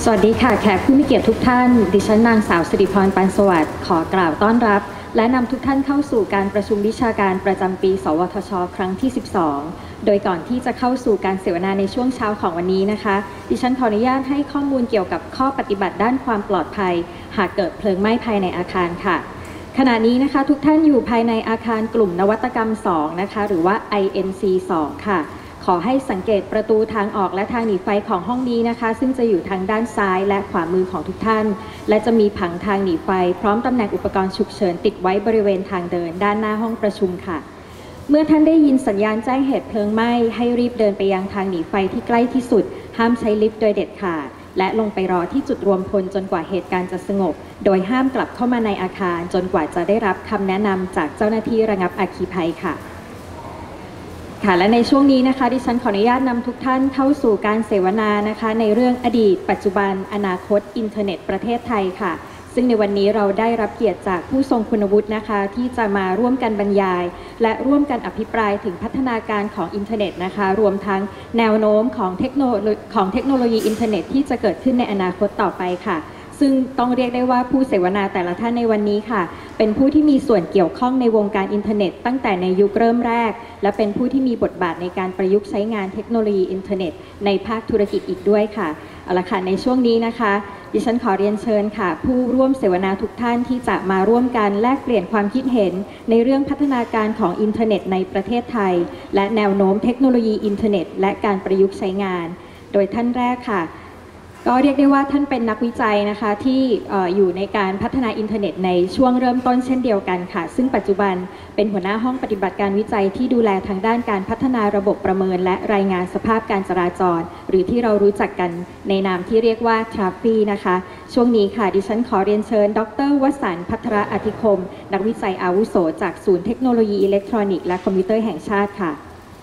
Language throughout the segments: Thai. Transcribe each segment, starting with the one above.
สวัสดีค่ะแขกผู้มีเกียรติทุกท่านดิฉันนางสาวสิริพร ปันสวัสดิ์ขอกล่าวต้อนรับและนำทุกท่านเข้าสู่การประชุมวิชาการประจำปีสวทช.ครั้งที่ 12 โดยก่อนที่จะเข้าสู่การเสวนาในช่วงเช้าของวันนี้นะคะดิฉันขออนุญาตให้ข้อมูลเกี่ยวกับข้อปฏิบัติด้านความปลอดภัยหากเกิดเพลิงไหม้ภายในอาคารค่ะขณะนี้นะคะทุกท่านอยู่ภายในอาคารกลุ่มนวัตกรรม2นะคะหรือว่า INC 2ค่ะขอให้สังเกตประตูทางออกและทางหนีไฟของห้องนี้นะคะซึ่งจะอยู่ทางด้านซ้ายและขวามือของทุกท่านและจะมีผังทางหนีไฟพร้อมตำแหน่งอุปกรณ์ฉุกเฉินติดไว้บริเวณทางเดินด้านหน้าห้องประชุมค่ะเมื่อท่านได้ยินสัญญาณแจ้งเหตุเพลิงไหม้ให้รีบเดินไปยังทางหนีไฟที่ใกล้ที่สุดห้ามใช้ลิฟต์โดยเด็ดขาดและลงไปรอที่จุดรวมพลจนกว่าเหตุการณ์จะสงบโดยห้ามกลับเข้ามาในอาคารจนกว่าจะได้รับคำแนะนำจากเจ้าหน้าที่ระงับอัคคีภัยค่ะและในช่วงนี้นะคะดิฉันขออนุญาตนำทุกท่านเข้าสู่การเสวนานะคะในเรื่องอดีตปัจจุบันอนาคตอินเทอร์เน็ตประเทศไทยค่ะซึ่งในวันนี้เราได้รับเกียรติจากผู้ทรงคุณวุฒินะคะที่จะมาร่วมกันบรรยายและร่วมกันอภิปรายถึงพัฒนาการของอินเทอร์เน็ตนะคะรวมทั้งแนวโน้มของเทคโนโลยีอินเทอร์เน็ตที่จะเกิดขึ้นในอนาคตต่อไปค่ะซึ่งต้องเรียกได้ว่าผู้เสวนาแต่ละท่านในวันนี้ค่ะเป็นผู้ที่มีส่วนเกี่ยวข้องในวงการอินเทอร์เน็ตตั้งแต่ในยุคเริ่มแรกและเป็นผู้ที่มีบทบาทในการประยุกต์ใช้งานเทคโนโลยีอินเทอร์เน็ตในภาคธุรกิจอีกด้วยค่ะเอาละค่ะในช่วงนี้นะคะดิฉันขอเรียนเชิญค่ะผู้ร่วมเสวนาทุกท่านที่จะมาร่วมกันแลกเปลี่ยนความคิดเห็นในเรื่องพัฒนาการของอินเทอร์เน็ตในประเทศไทยและแนวโน้มเทคโนโลยีอินเทอร์เน็ตและการประยุกต์ใช้งานโดยท่านแรกค่ะก็เรียกได้ว่าท่านเป็นนักวิจัยนะคะที่อยู่ในการพัฒนาอินเทอร์เน็ตในช่วงเริ่มต้นเช่นเดียวกันค่ะซึ่งปัจจุบันเป็นหัวหน้าห้องปฏิบัติการวิจัยที่ดูแลทางด้านการพัฒนาระบบประเมินและรายงานสภาพการจราจรหรือที่เรารู้จักกันในนามที่เรียกว่า TRAFI นะคะช่วงนี้ค่ะดิฉันขอเรียนเชิญดร.วสันต์ ภัทรอธิคมนักวิจัยอาวุโสจากศูนย์เทคโนโลยีอิเล็กทรอนิกส์และคอมพิวเตอร์แห่งชาติค่ะ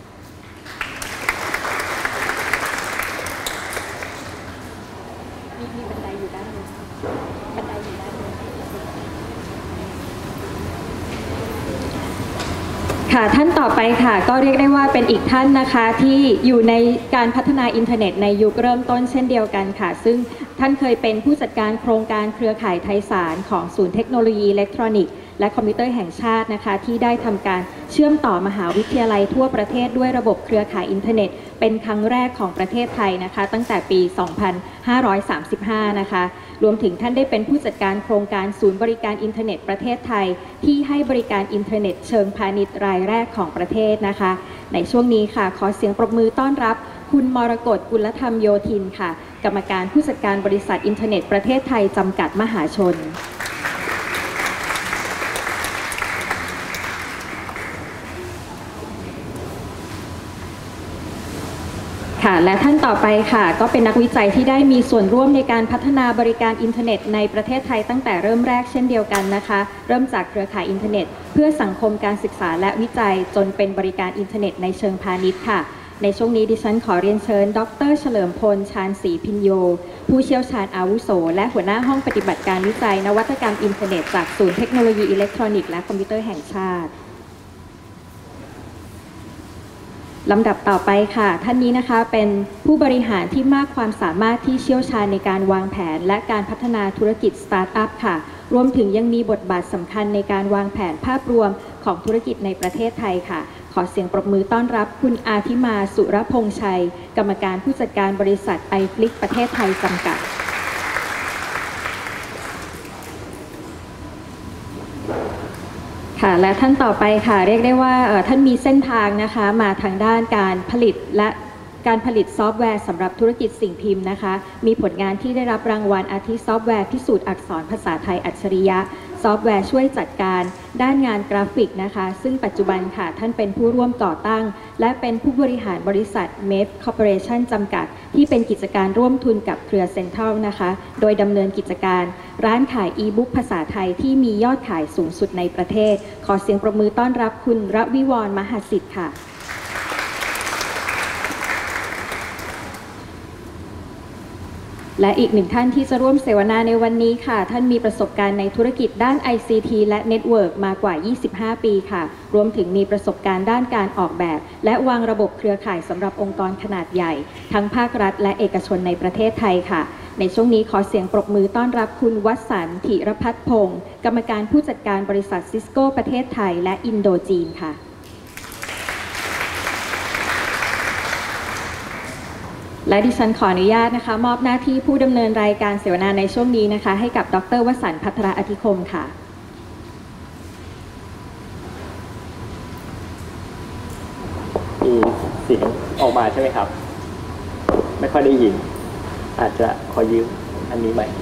ท่านต่อไปค่ะก็เรียกได้ว่าเป็นอีกท่านนะคะที่อยู่ในการพัฒนาอินเทอร์เน็ตในยุคเริ่มต้นเช่นเดียวกันค่ะซึ่งท่านเคยเป็นผู้จัดการโครงการเครือข่ายไทยสารของศูนย์เทคโนโลยีอิเล็กทรอนิกส์และคอมพิวเตอร์แห่งชาตินะคะที่ได้ทำการเชื่อมต่อมหาวิทยาลัยทั่วประเทศด้วยระบบเครือข่ายอินเทอร์เน็ตเป็นครั้งแรกของประเทศไทยนะคะตั้งแต่ปี 2535 นะคะรวมถึงท่านได้เป็นผู้จัดการโครงการศูนย์บริการอินเทอร์เน็ตประเทศไทยที่ให้บริการอินเทอร์เน็ตเชิงพาณิชย์รายแรกของประเทศนะคะในช่วงนี้ค่ะขอเสียงปรบมือต้อนรับคุณมรกต กุลธรรมโยธินค่ะกรรมการผู้จัดการบริษัทอินเทอร์เน็ตประเทศไทยจำกัดมหาชนและท่านต่อไปค่ะก็เป็นนักวิจัยที่ได้มีส่วนร่วมในการพัฒนาบริการอินเทอร์เน็ตในประเทศไทยตั้งแต่เริ่มแรกเช่นเดียวกันนะคะเริ่มจากเครือข่ายอินเทอร์เน็ตเพื่อสังคมการศึกษาและวิจัยจนเป็นบริการอินเทอร์เน็ตในเชิงพาณิชย์ค่ะในช่วงนี้ดิฉันขอเรียนเชิญดร.เฉลิมพล ชาญศรีพิญโยผู้เชี่ยวชาญอาวุโสและหัวหน้าห้องปฏิบัติการวิจัยนวัตกรรมอินเทอร์เน็ตจากศูนย์เทคโนโลยีอิเล็กทรอนิกส์และคอมพิวเตอร์แห่งชาติลำดับต่อไปค่ะท่านนี้นะคะเป็นผู้บริหารที่มากความสามารถที่เชี่ยวชาญในการวางแผนและการพัฒนาธุรกิจสตาร์ทอัพค่ะรวมถึงยังมีบทบาทสำคัญในการวางแผนภาพรวมของธุรกิจในประเทศไทยค่ะขอเสียงปรบมือต้อนรับคุณอาทิมา สุรพงษ์ชัยกรรมการผู้จัดการบริษัทไอฟลิกประเทศไทยจำกัดและท่านต่อไปค่ะเรียกได้ว่าท่านมีเส้นทางนะคะมาทางด้านการผลิตและการผลิตซอฟต์แวร์สำหรับธุรกิจสิ่งพิมพ์นะคะมีผลงานที่ได้รับรางวัลอาทิซอฟต์แวร์พิสูจน์อักษรภาษาไทยอัจฉริยะซอฟต์แวร์ช่วยจัดการด้านงานกราฟิกนะคะซึ่งปัจจุบันค่ะท่านเป็นผู้ร่วมก่อตั้งและเป็นผู้บริหารบริษัท MEF Corporation จำกัดที่เป็นกิจการร่วมทุนกับเครือเซ็นทรัลนะคะโดยดำเนินกิจการร้านขายอีบุ๊กภาษาไทยที่มียอดขายสูงสุดในประเทศขอเสียงปรบมือต้อนรับคุณระวิวรณ์ มหาสิทธิ์ค่ะและอีกหนึ่งท่านที่จะร่วมเสวนาในวันนี้ค่ะท่านมีประสบการณ์ในธุรกิจด้าน ICT และ Network มากว่า 25 ปีค่ะรวมถึงมีประสบการณ์ด้านการออกแบบและวางระบบเครือข่ายสำหรับองค์กรขนาดใหญ่ทั้งภาครัฐและเอกชนในประเทศไทยค่ะในช่วงนี้ขอเสียงปรบมือต้อนรับคุณวสันต์ ธิรพัฒน์พงศ์กรรมการผู้จัดการบริษัทซิสโก้ประเทศไทยและอินโดจีนค่ะและดิฉันขออนุญาตนะคะมอบหน้าที่ผู้ดำเนินรายการเสวนาในช่วงนี้นะคะให้กับดร.วสันต์ ภัทรอธิคมค่ะมีเสียงออกมาใช่ไหมครับไม่ค่อยได้ยินอาจจะขอยืมอันนี้ไหม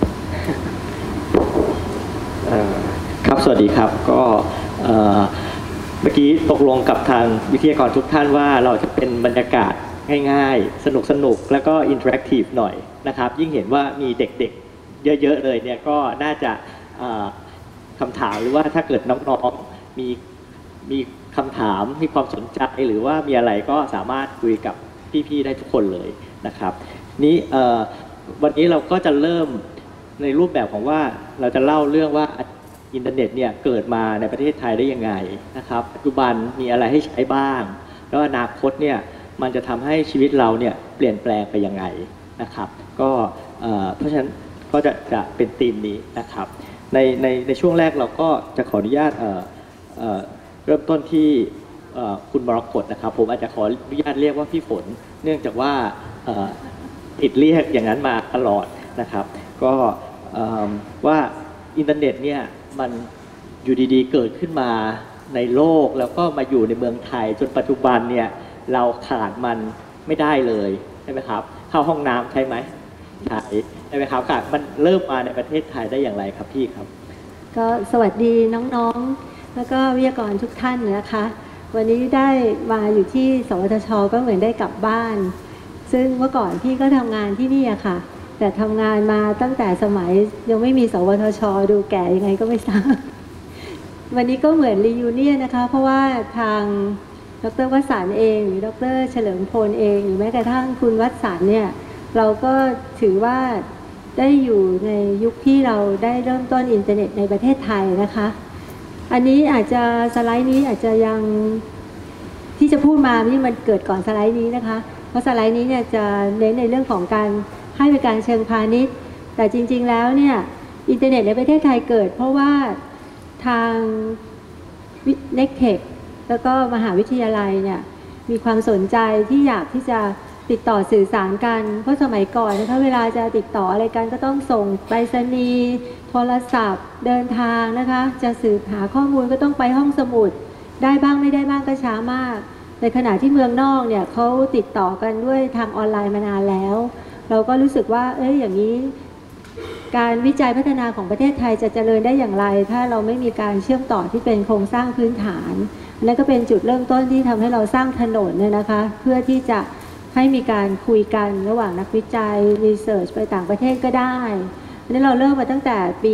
ครับสวัสดีครับก็เมื่อกี้ตกลงกับทางวิทยากรทุกท่านว่าเราจะเป็นบรรยากาศง่ายๆสนุกแล้วก็อินเทอร์แอคทีฟหน่อยนะครับยิ่งเห็นว่ามีเด็กๆเยอะๆเลยเนี่ยก็น่าจะคำถามหรือว่าถ้าเกิดน้องๆมีคำถามมีความสนใจหรือว่ามีอะไรก็สามารถคุยกับพี่ๆได้ทุกคนเลยนะครับนี้วันนี้เราก็จะเริ่มในรูปแบบของว่าเราจะเล่าเรื่องว่าอินเทอร์เน็ตเนี่ยเกิดมาในประเทศไทยได้ยังไงนะครับปัจจุบันมีอะไรให้ใช้บ้างแล้วอนาคตเนี่ยมันจะทำให้ชีวิตเราเนี่ยเปลี่ยนแปลงไปยังไงนะครับก็เพราะฉะนั้นก็จะเป็นธีมนี้นะครับในช่วงแรกเราก็จะขออนุญาตเริ่มต้นที่คุณมรกตนะครับผมอาจจะขออนุญาตเรียกว่าพี่ฝนเนื่องจากว่าติดเรียกอย่างนั้นมาตลอดนะครับก็ว่าอินเทอร์เน็ตเนี่ยมันอยู่ดีๆเกิดขึ้นมาในโลกแล้วก็มาอยู่ในเมืองไทยจนปัจจุบันเนี่ยเราขาดมันไม่ได้เลยใช่ไหมครับเข้าห้องน้ำใช่ไหมใช่ไหมครับมันเริ่มมาในประเทศไทยได้อย่างไรครับพี่ครับก็สวัสดีน้องๆแล้วก็วิทยากรทุกท่านนะคะวันนี้ได้มาอยู่ที่สวทช.ก็เหมือนได้กลับบ้านซึ่งเมื่อก่อนพี่ก็ทำงานที่นี่อะค่ะแต่ทำงานมาตั้งแต่สมัยยังไม่มีสวทช.ดูแก่ยังไงก็ไม่ทราบวันนี้ก็เหมือนรียูเนียนนะคะเพราะว่าทางดร.วสันต์เองหรือดร.เฉลิมพลเองหรือแม้กระทั่งคุณวสันต์เนี่ยเราก็ถือว่าได้อยู่ในยุคที่เราได้เริ่มต้นอินเทอร์เน็ตในประเทศไทยนะคะอันนี้อาจจะสไลด์นี้อาจจะยังที่จะพูดมานี่มันเกิดก่อนสไลด์นี้นะคะเพราะสไลด์นี้เนี่ยจะเน้นในเรื่องของการให้บริการเชิงพาณิชย์แต่จริงๆแล้วเนี่ยอินเทอร์เน็ตในประเทศไทยเกิดเพราะว่าทางเน็กเทคแล้วก็มหาวิทยาลัยเนี่ยมีความสนใจที่อยากที่จะติดต่อสื่อสารกันเพราะสมัยก่อนนะคะเวลาจะติดต่ออะไรกันก็ต้องส่งไปรษณีย์โทรศัพท์เดินทางนะคะจะสืบหาข้อมูลก็ต้องไปห้องสมุดได้บ้างไม่ได้บ้างก็ช้ามากในขณะที่เมืองนอกเนี่ยเขาติดต่อกันด้วยทางออนไลน์มานานแล้วเราก็รู้สึกว่าอย่างนี้การวิจัยพัฒนาของประเทศไทยจะเจริญได้อย่างไรถ้าเราไม่มีการเชื่อมต่อที่เป็นโครงสร้างพื้นฐานและก็เป็นจุดเริ่มต้นที่ทำให้เราสร้างถนนเนี่ยนะคะเพื่อที่จะให้มีการคุยกันระหว่างนักวิจัยรีเสิร์ชไปต่างประเทศก็ได้อันนี้เราเริ่มมาตั้งแต่ปี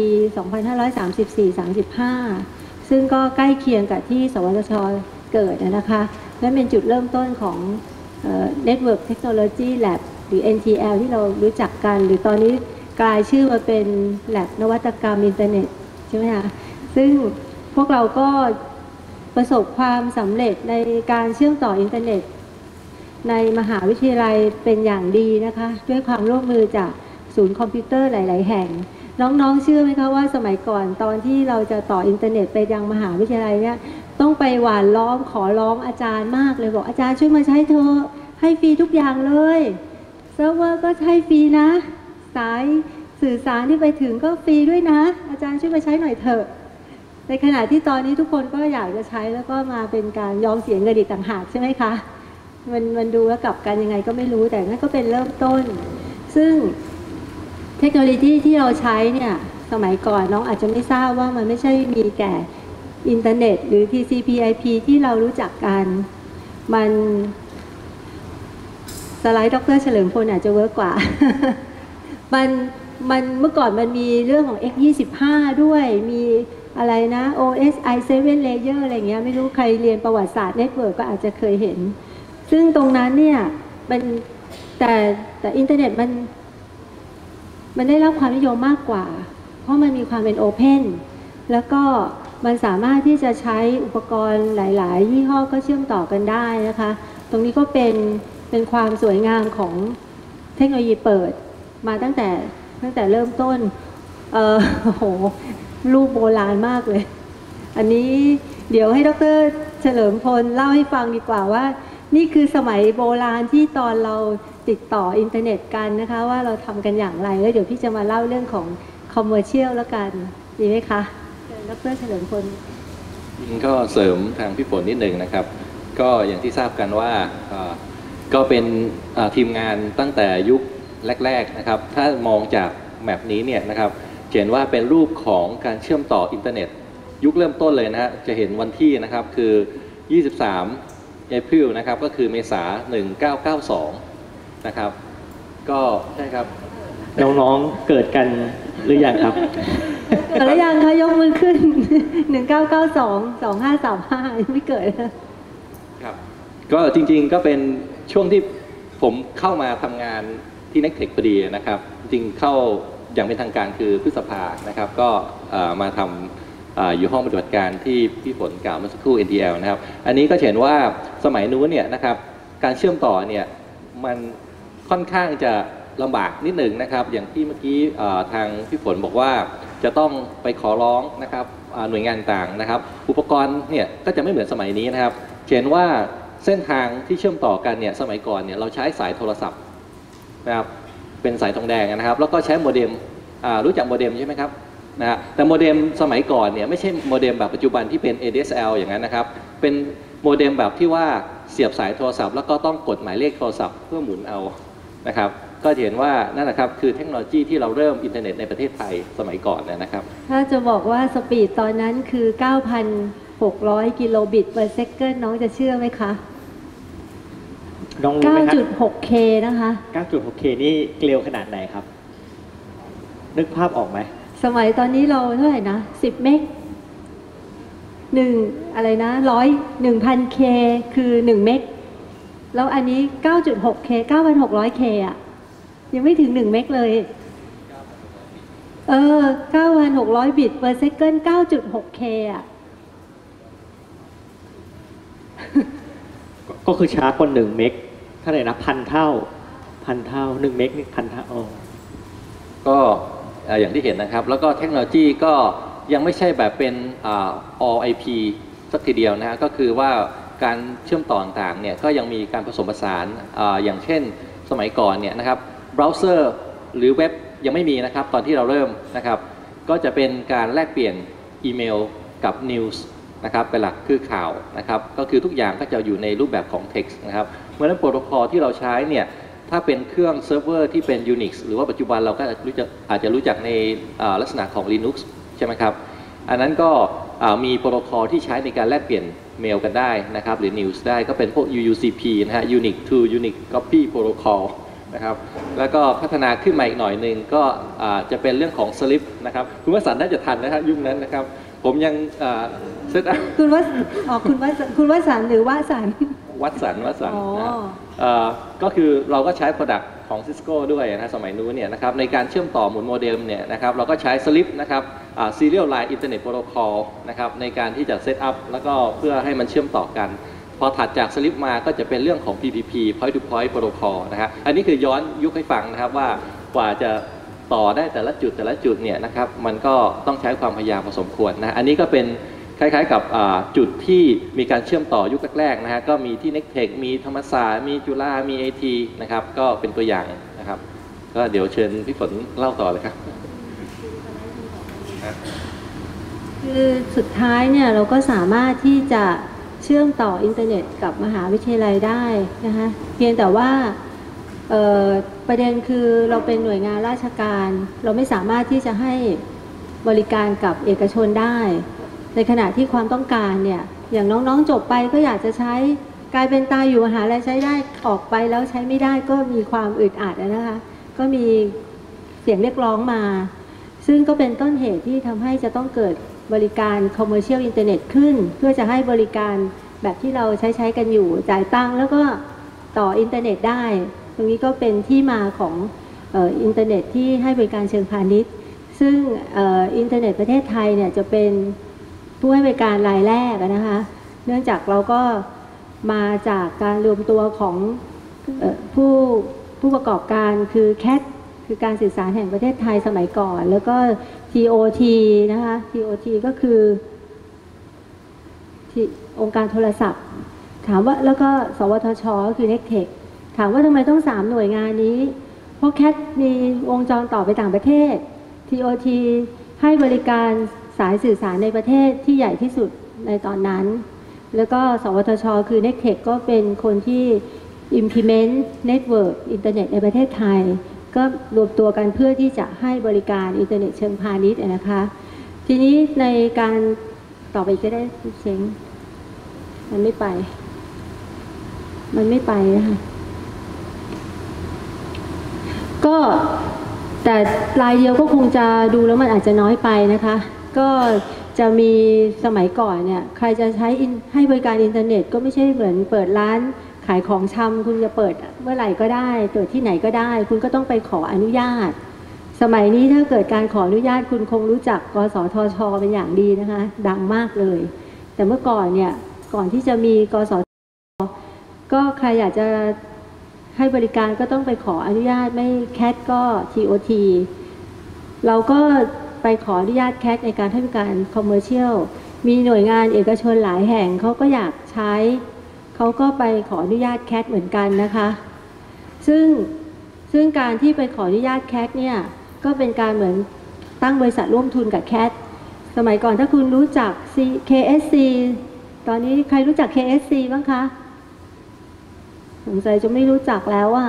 2534-35 ซึ่งก็ใกล้เคียงกับที่สวทช.เกิดนะคะและเป็นจุดเริ่มต้นของNetwork Technology Lab หรือ NTL ที่เรารู้จักกันหรือตอนนี้กลายชื่อมาเป็น Lab นวัตกรรมอินเทอร์เน็ตใช่ไหมคะซึ่งพวกเราก็ประสบความสำเร็จในการเชื่อมต่ออินเทอร์เน็ตในมหาวิทยาลัยเป็นอย่างดีนะคะด้วยความร่วมมือจากศูนย์คอมพิวเตอร์หลายๆแห่งน้องๆเชื่อไหมคะว่าสมัยก่อนตอนที่เราจะต่ออินเทอร์เน็ตไปยังมหาวิทยาลัยเนี่ยต้องไปหว่านล้อมขอร้องอาจารย์มากเลยบอกอาจารย์ช่วยมาใช้เธอให้ฟรีทุกอย่างเลยเซิร์ฟเวอร์ก็ให้ฟรีนะสายสื่อสารที่ไปถึงก็ฟรีด้วยนะอาจารย์ช่วยมาใช้หน่อยเถอะในขณะที่ตอนนี้ทุกคนก็อยากจะใช้แล้วก็มาเป็นการยอมเสียเงินอีกต่างหากใช่ไหมคะมันดูแล้วกลับกันยังไงก็ไม่รู้แต่นั่นก็เป็นเริ่มต้นซึ่งเทคโนโลยีที่เราใช้เนี่ยสมัยก่อนน้องอาจจะไม่ทราบว่ามันไม่ใช่มีแก่อินเทอร์เน็ตหรือ TCP/IP ที่เรารู้จักกันมันสไลด์ดร.เฉลิมพลอาจจะเวิร์กกว่า มันเมื่อก่อนมันมีเรื่องของ X25 ด้วยมีอะไรนะ OSI 7 layer อะไรเงี้ยไม่รู้ใครเรียนประวัติศาสตร์เน็ตเวิร์กก็อาจจะเคยเห็นซึ่งตรงนั้นเนี่ยมันแต่อินเทอร์เน็ตมันได้รับความนิยมมากกว่าเพราะมันมีความเป็นโอเพนแล้วก็มันสามารถที่จะใช้อุปกรณ์หลายๆยี่ห้อก็เชื่อมต่อกันได้นะคะตรงนี้ก็เป็นความสวยงามของเทคโนโลยีเปิดมาตั้งแต่เริ่มต้นโอ้โหรูปโบราณมากเลยอันนี้เดี๋ยวให้ดร.เฉลิมพลเล่าให้ฟังดีกว่าว่านี่คือสมัยโบราณที่ตอนเราติดต่ออินเทอร์เน็ตกันนะคะว่าเราทำกันอย่างไรแล้วเดี๋ยวพี่จะมาเล่าเรื่องของคอมเมอร์เชียลแล้วกันดีไหมคะดร.เฉลิมพลก็เสริมทางพี่ฝนนิดหนึ่งนะครับก็อย่างที่ทราบกันว่าก็เป็นทีมงานตั้งแต่ยุคแรกๆนะครับถ้ามองจากแมปนี้เนี่ยนะครับเห็นว่าเป็นรูปของการเชื่อมต่ออินเทอร์เน็ตยุคเริ่มต้นเลยนะฮะจะเห็นวันที่นะครับคือ 23 April นะครับก็คือเมษา 1992 นะครับก็ใช่ครับน้องๆเกิดกันหรือยังครับเกิดหรือยังคะยกมือขึ้น 1992 2535ยังไม่เกิดครับก็จริงๆก็เป็นช่วงที่ผมเข้ามาทำงานที่ Nectech พอดีนะครับจริงเข้าอย่างเป็นทางการคือพฤษภานะครับก็มาทำอยู่ห้องปฏิบัติการที่พี่ฝนกล่าวเมื่อสักครู่ NTL นะครับอันนี้ก็เห็นว่าสมัยนู้นเนี่ยนะครับการเชื่อมต่อเนี่ยมันค่อนข้างจะลำบากนิดหนึ่งนะครับอย่างที่เมื่อกี้ทางพี่ฝนบอกว่าจะต้องไปขอร้องนะครับหน่วยงานต่างนะครับอุปกรณ์เนี่ยก็จะไม่เหมือนสมัยนี้นะครับเห็นว่าเส้นทางที่เชื่อมต่อกันเนี่ยสมัยก่อนเนี่ยเราใช้สายโทรศัพท์นะครับเป็นสายทองแดงนะครับแล้วก็ใช้โมเด็มรู้จักโมเด็มใช่ไหมครับนะฮะแต่โมเด็มสมัยก่อนเนี่ยไม่ใช่โมเด็มแบบปัจจุบันที่เป็น ADSL อย่างนั้นนะครับเป็นโมเด็มแบบที่ว่าเสียบสายโทรศัพท์แล้วก็ต้องกดหมายเลขโทรศัพท์เพื่อหมุนเอานะครับก็เห็นว่านั่นแหละครับคือเทคโนโลยีที่เราเริ่มอินเทอร์เน็ตในประเทศไทยสมัยก่อนนะครับถ้าจะบอกว่าสปีดตอนนั้นคือ 9,600 กิโลบิตเปอร์เซกเกิลน้องจะเชื่อไหมคะ 9.6K นะคะ 9.6K นี่เร็วขนาดไหนครับนึกภาพออกไหมสมัยตอนนี้เราเท่าไหร่นะ10 เมกอะไรนะ1,000K คือ1 เมกแล้วอันนี้ 9.6K 9,600K อ่ะยังไม่ถึง1 เมกเลย9,600 บิตเปอร์เซกเกิล 9.6K อ่ะก็คือช้ากว่า1 เมกเท่าไหร่นะ1,000 เท่า1 เมกนี่1,000 เท่าก็อย่างที่เห็นนะครับแล้วก็เทคโนโลยีก็ยังไม่ใช่แบบเป็นall IP สักทีเดียวนะฮะก็คือว่าการเชื่อมต่อต่างๆเนี่ยก็ยังมีการผสมผสานอย่างเช่นสมัยก่อนเนี่ยนะครับเบราว์เซอร์หรือเว็บยังไม่มีนะครับตอนที่เราเริ่มนะครับก็จะเป็นการแลกเปลี่ยนอีเมลกับนิวส์นะครับเป็นหลักคือข่าวนะครับก็คือทุกอย่างก็จะอยู่ในรูปแบบของ text นะครับเพราะฉะนั้นโปรโตคอลที่เราใช้เนี่ยถ้าเป็นเครื่องเซิร์ฟเวอร์ที่เป็น Unix หรือว่าปัจจุบันเราก็อาจจะรู้จักในลักษณะของ Linux ใช่ไหมครับอันนั้นก็มีโปรโตคอลที่ใช้ในการแลกเปลี่ยนเมลกันได้นะครับหรือ News ได้ก็เป็นพวก UUCP นะฮะ Unix to Unix Copy Protocol นะครับแล้วก็พัฒนาขึ้นมาอีกหน่อยหนึ่งก็จะเป็นเรื่องของ Slip นะครับคุณวสันต์น่าจะทันนะครับยุคนั้นนะครับผมยังเซตคุณวสันต์หรือวสันต์วัดสันนะก็คือเราก็ใช้ Product ของ Cisco ด้วยนะสมัยนู้นเนี่ยนะครับในการเชื่อมต่อหมุนโมเด็มเนี่ยนะครับเราก็ใช้ Slip นะครับ Serial Line Internet Protocol นะครับในการที่จะเซตอัพแล้วก็เพื่อให้มันเชื่อมต่อกันพอถัดจาก Slip มาก็จะเป็นเรื่องของ PPP Point to Point Protocol นะครับอันนี้คือย้อนยุคให้ฟังนะครับว่ากว่าจะต่อได้แต่ละจุดเนี่ยนะครับมันก็ต้องใช้ความพยายามพอสมควรนะอันนี้ก็เป็นคล้ายๆกับจุดที่มีการเชื่อมต่อยุคแรกๆนะฮะก็มีที่ Nectech มีธรรมศาสตร์มีจุฬามี AT นะครับก็เป็นตัวอย่างนะครับก็เดี๋ยวเชิญพี่ฝนเล่าต่อเลยครับคือสุดท้ายเนี่ยเราก็สามารถที่จะเชื่อมต่ออินเทอร์เน็ตกับมหาวิทยาลัยได้นะคะเพียงแต่ว่าประเด็นคือเราเป็นหน่วยงานราชการเราไม่สามารถที่จะให้บริการกับเอกชนได้ในขณะที่ความต้องการเนี่ยอย่างน้องๆจบไปก็อยากจะใช้กลายเป็นตายอยู่มหาลัยใช้ได้ออกไปแล้วใช้ไม่ได้ก็มีความอึดอัดนะคะก็มีเสียงเรียกร้องมาซึ่งก็เป็นต้นเหตุที่ทำให้จะต้องเกิดบริการ commercial internet ขึ้นเพื่อจะให้บริการแบบที่เราใช้กันอยู่จ่ายตังค์แล้วก็ต่ออินเทอร์เน็ตได้ตรงนี้ก็เป็นที่มาของอินเทอร์เน็ตที่ให้บริการเชิงพาณิชย์ซึ่งอินเทอร์เน็ตประเทศไทยเนี่ยจะเป็นผู้ให้บริการรายแรกนะคะเนื่องจากเราก็มาจากการรวมตัวของผู้ประกอบการคือ CAT คือการสื่อสารแห่งประเทศไทยสมัยก่อน แล้วก็ TOT นะคะ TOT ก็คือที่องค์การโทรศัพท์ถามว่าแล้วก็สวทชก็คือ NECTEC ถามว่าทำไมต้อง3หน่วยงานนี้เพราะแคทมีวงจรต่อไปต่างประเทศ TOT ให้บริการสายสื่อสารในประเทศที่ใหญ่ที่สุดในตอนนั้นแล้วก็สวทชคือ NECTEC ก็เป็นคนที่ implement network อินเทอร์เน็ตในประเทศไทยก็รวมตัวกันเพื่อที่จะให้บริการอินเทอร์เน็ตเชิงพาณิชย์นะคะทีนี้ในการต่อไปก็ได้เช็งมันไม่ไปนะคะก็แต่รายเดียวก็คงจะดูแล้วมันอาจจะน้อยไปนะคะก็จะมีสมัยก่อนเนี่ยใครจะใช้ให้บริการอินเทอร์เน็ตก็ไม่ใช่เหมือนเปิดร้านขายของชำคุณจะเปิดเมื่อไหร่ก็ได้เปิดที่ไหนก็ได้คุณก็ต้องไปขออนุญาตสมัยนี้ถ้าเกิดการขออนุญาตคุณคงรู้จักกสทช.เป็นอย่างดีนะคะดังมากเลยแต่เมื่อก่อนเนี่ยก่อนที่จะมีกสทช.ก็ใครอยากจะให้บริการก็ต้องไปขออนุญาตไม่แคทก็ TOT เราก็ไปขออนุญาตแคทในการให้บริการคอมเมอร์เชียลมีหน่วยงานเอกชนหลายแห่งเขาก็อยากใช้เขาก็ไปขออนุญาตแคทเหมือนกันนะคะซึ่งการที่ไปขออนุญาตแคทเนี่ยก็เป็นการเหมือนตั้งบริษัทร่วมทุนกับแคทสมัยก่อนถ้าคุณรู้จัก KSC ตอนนี้ใครรู้จัก KSC บ้างคะสงสัยจะไม่รู้จักแล้วอ่ะ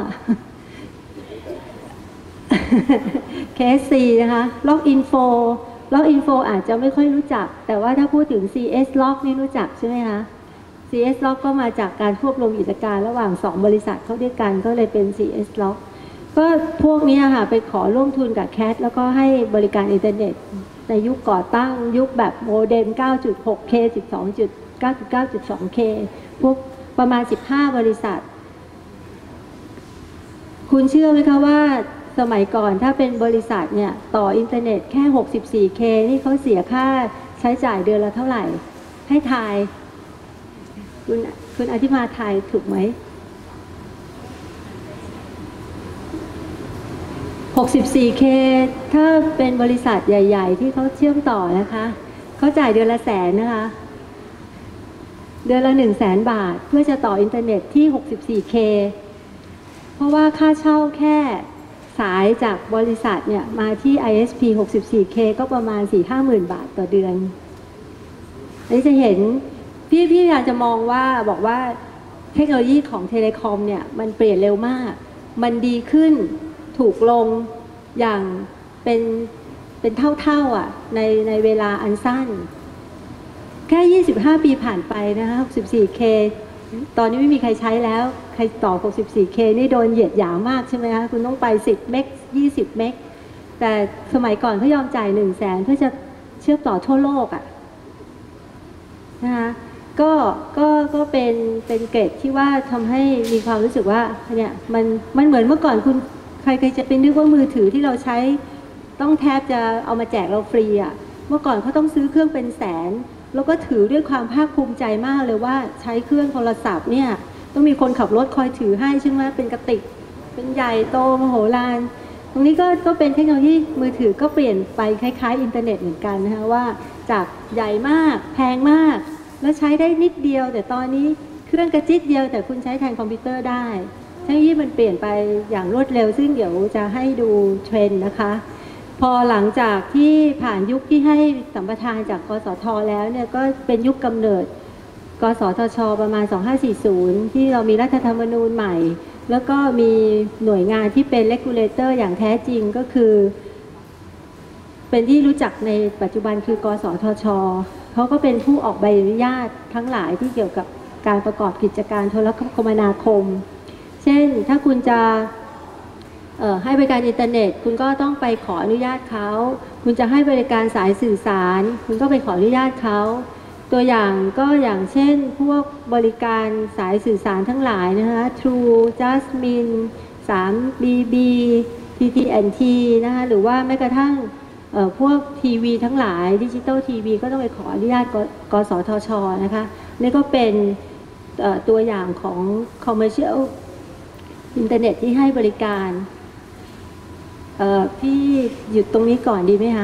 KSC นะคะ Log Info อาจจะไม่ค่อยรู้จักแต่ว่าถ้าพูดถึง CS Log นี่รู้จักใช่ไหมคะ CS Log ก็มาจากการควบรวมกิจการระหว่าง2บริษัทเข้าด้วยกันก็เลยเป็น CS Log ก็พวกนี้ค่ะไปขอร่วมทุนกับแคทแล้วก็ให้บริการอินเทอร์เน็ตในยุคก่อตั้งยุคแบบโมเด็ม 9.6K 12.9.2K พวกประมาณ15บริษัทคุณเชื่อไหมคะว่าสมัยก่อนถ้าเป็นบริษัทเนี่ยต่ออินเทอร์เน็ตแค่ 64K นี่เขาเสียค่าใช้จ่ายเดือนละเท่าไหร่ให้ทายคุณอธิมาทายถูกไหม 64K ถ้าเป็นบริษัทใหญ่ๆที่เขาเชื่อมต่อนะคะเขาจ่ายเดือนละ100,000นะคะเดือนละ100,000 บาทเพื่อจะต่ออินเทอร์เน็ตที่ 64K เพราะว่าค่าเช่าแค่สายจากบริษัทเนี่ยมาที่ ISP 64K ก็ประมาณ 4-5 หมื่นบาทต่อเดือนนี่จะเห็นพี่อยากจะมองว่าบอกว่าเทคโนโลยีของเทเลคอมเนี่ยมันเปลี่ยนเร็วมากมันดีขึ้นถูกลงอย่างเป็นเท่าอ่ะในเวลาอันสั้นแค่25 ปีผ่านไปนะคะ 64K ตอนนี้ไม่มีใครใช้แล้วใครต่อ 64K นี่โดนเหยียดหยามมากใช่ไหมคะคุณต้องไป10 เมก20 เมกแต่สมัยก่อนเขายอมจ่าย100,000เพื่อจะเชื่อมต่อทั่วโลกอ่ะนะคะก็เป็นเกรดที่ว่าทำให้มีความรู้สึกว่าเนี่ยมันเหมือนเมื่อก่อนคุณใครจะไปนึกว่ามือถือที่เราใช้ต้องแทบจะเอามาแจกเราฟรีอ่ะเมื่อก่อนเขาต้องซื้อเครื่องเป็นแสนแล้วก็ถือด้วยความภาคภูมิใจมากเลยว่าใช้เครื่องโทรศัพท์เนี่ยต้องมีคนขับรถคอยถือให้ใช่ไหมเป็นกระติกเป็นใหญ่โตมโหฬารตรงนี้ก็เป็นเทคโนโลยีมือถือก็เปลี่ยนไปคล้ายๆอินเทอร์เน็ตเหมือนกันนะคะว่าจากใหญ่มากแพงมากแล้วใช้ได้นิดเดียวแต่ตอนนี้เครื่องกระจิตเดียวแต่คุณใช้แทนคอมพิวเตอร์ได้เทคโนโลยีมันเปลี่ยนไปอย่างรวดเร็วซึ่งเดี๋ยวจะให้ดูเทรนด์นะคะพอหลังจากที่ผ่านยุคที่ให้สัมปทานจากกสทแล้วเนี่ยก็เป็นยุคกำเนิดกสทชประมาณ2540ที่เรามีรัฐธรรมนูญใหม่แล้วก็มีหน่วยงานที่เป็น regulator อย่างแท้จริงก็คือเป็นที่รู้จักในปัจจุบันคือกสทชเขาก็เป็นผู้ออกใบอนุญาตทั้งหลายที่เกี่ยวกับการประกอบกิจการโทรคมนาคมเช่นถ้าคุณจะให้บริการอินเทอร์เน็ตคุณก็ต้องไปขออนุญาตเขาคุณจะให้บริการสายสื่อสารคุณก็ไปขออนุญาตเขาตัวอย่างก็อย่างเช่นพวกบริการสายสื่อสารทั้งหลายนะคะ True Jasmine 3BB TT&T นะคะหรือว่าแม้กระทั่งพวกทีวีทั้งหลายดิจิตอลทีวีก็ต้องไปขออนุญาตกสทชนะคะนี่ก็เป็นตัวอย่างของ commercial อินเทอร์เน็ตที่ให้บริการพี่หยุดตรงนี้ก่อนดีไหมคะ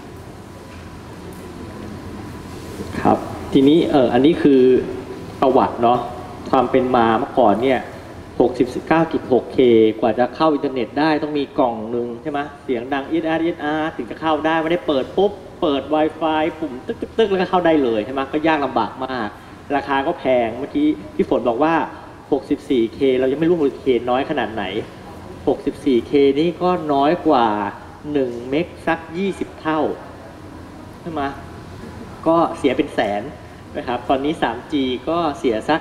ครับทีนี้อันนี้คือประวัติเนาะความเป็นมาเมื่อก่อนเนี่ย 69.6K กว่าจะเข้าอินเทอร์เน็ตได้ต้องมีกล่องหนึ่งใช่ไหมเสียงดัง ESR ถึงจะเข้าได้ไม่ได้เปิดปุ๊บเปิด Wi-Fi ปุ่มตึกแล้วก็เข้าได้เลยใช่ไหมก็ยากลำบากมากราคาก็แพงเมื่อกี้พี่ฝนบอกว่า 64K เรายังไม่รู้ว่า K น้อยขนาดไหน 64K นี่ก็น้อยกว่า1เมกสัก20 เท่าใช่ไหมก็เสียเป็นแสนนะครับตอนนี้ 3G ก็เสียสัก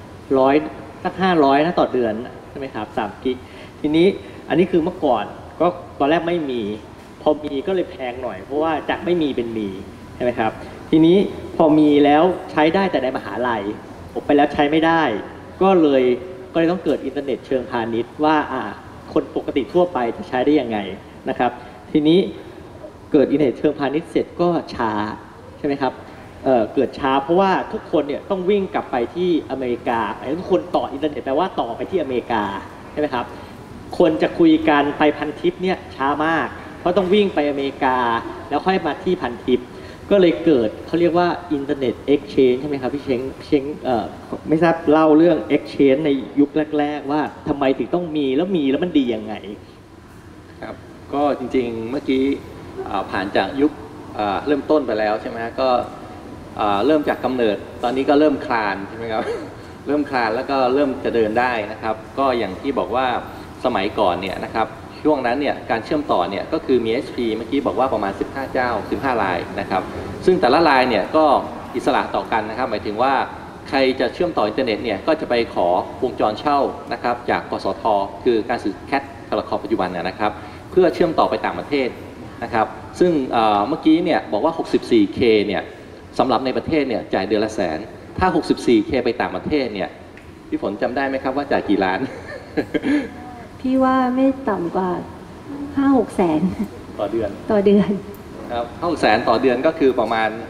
500นะต่อเดือนใช่ไหมครับ3กิกทีนี้อันนี้คือเมื่อก่อนก็ตอนแรกไม่มีพอมีก็เลยแพงหน่อยเพราะว่าจากไม่มีเป็นมีใช่ไหมครับทีนี้พอมีแล้วใช้ได้แต่ในมหาลัยออกไปแล้วใช้ไม่ได้ก็เลยต้องเกิดอินเทอร์เน็ตเชิงพาณิชย์ว่าคนปกติทั่วไปจะใช้ได้ยังไงนะครับทีนี้เกิดอินเทอร์เน็ตเชิงพาณิชย์เสร็จก็ช้าใช่ไหมครับเกิดช้าเพราะว่าทุกคนเนี่ยต้องวิ่งกลับไปที่อเมริกาทุกคนต่ออินเทอร์เน็ตแปลว่าต่อไปที่อเมริกาใช่ไหมครับคนจะคุยกันไปพันทิปเนี่ยช้ามากเพราะต้องวิ่งไปอเมริกาแล้วค่อยมาที่พันทิปก็เลยเกิดเขาเรียกว่าอินเทอร์เน็ตเอ็กชแนนใช่ไหมครับพี่เช้งไม่ทราบเล่าเรื่องเอ็กชแนนในยุคแรกๆว่าทำไมถึงต้องมีแล้วมันดียังไงครับก็จริงๆเมื่อกี้ผ่านจากยุคเริ่มต้นไปแล้วใช่ไหมก็เริ่มจากกำเนิดตอนนี้ก็เริ่มคลานใช่ไหมครับ เริ่มคลานแล้วก็เริ่มจะเดินได้นะครับก็อย่างที่บอกว่าสมัยก่อนเนี่ยนะครับช่วงนั้นเนี่ยการเชื่อมต่อเนี่ยก็คือมี SP เมื่อกี้บอกว่าประมาณ15เจ้า15รายนะครับซึ่งแต่ละรายเนี่ยก็อิสระต่อกันนะครับหมายถึงว่าใครจะเชื่อมต่ออินเทอร์เน็ตเนี่ยก็จะไปขอวงจรเช่านะครับจากกสทคือการสื่อแคทโทรคอมปัจจุบันนะครับเพื่อเชื่อมต่อไปต่างประเทศนะครับซึ่งเมื่อกี้เนี่ยบอกว่า 64K เนี่ยสำหรับในประเทศเนี่ยจ่ายเดือนละแสนถ้า 64K ไปต่างประเทศเนี่ยพี่ฝนจำได้ไหมครับว่าจ่ายกี่ล้านพี่ว่าไม่ต่ำกว่า 5-6 แสนต่อเดือนครับ5-6 แสนต่อเดือนก็คือประมาณ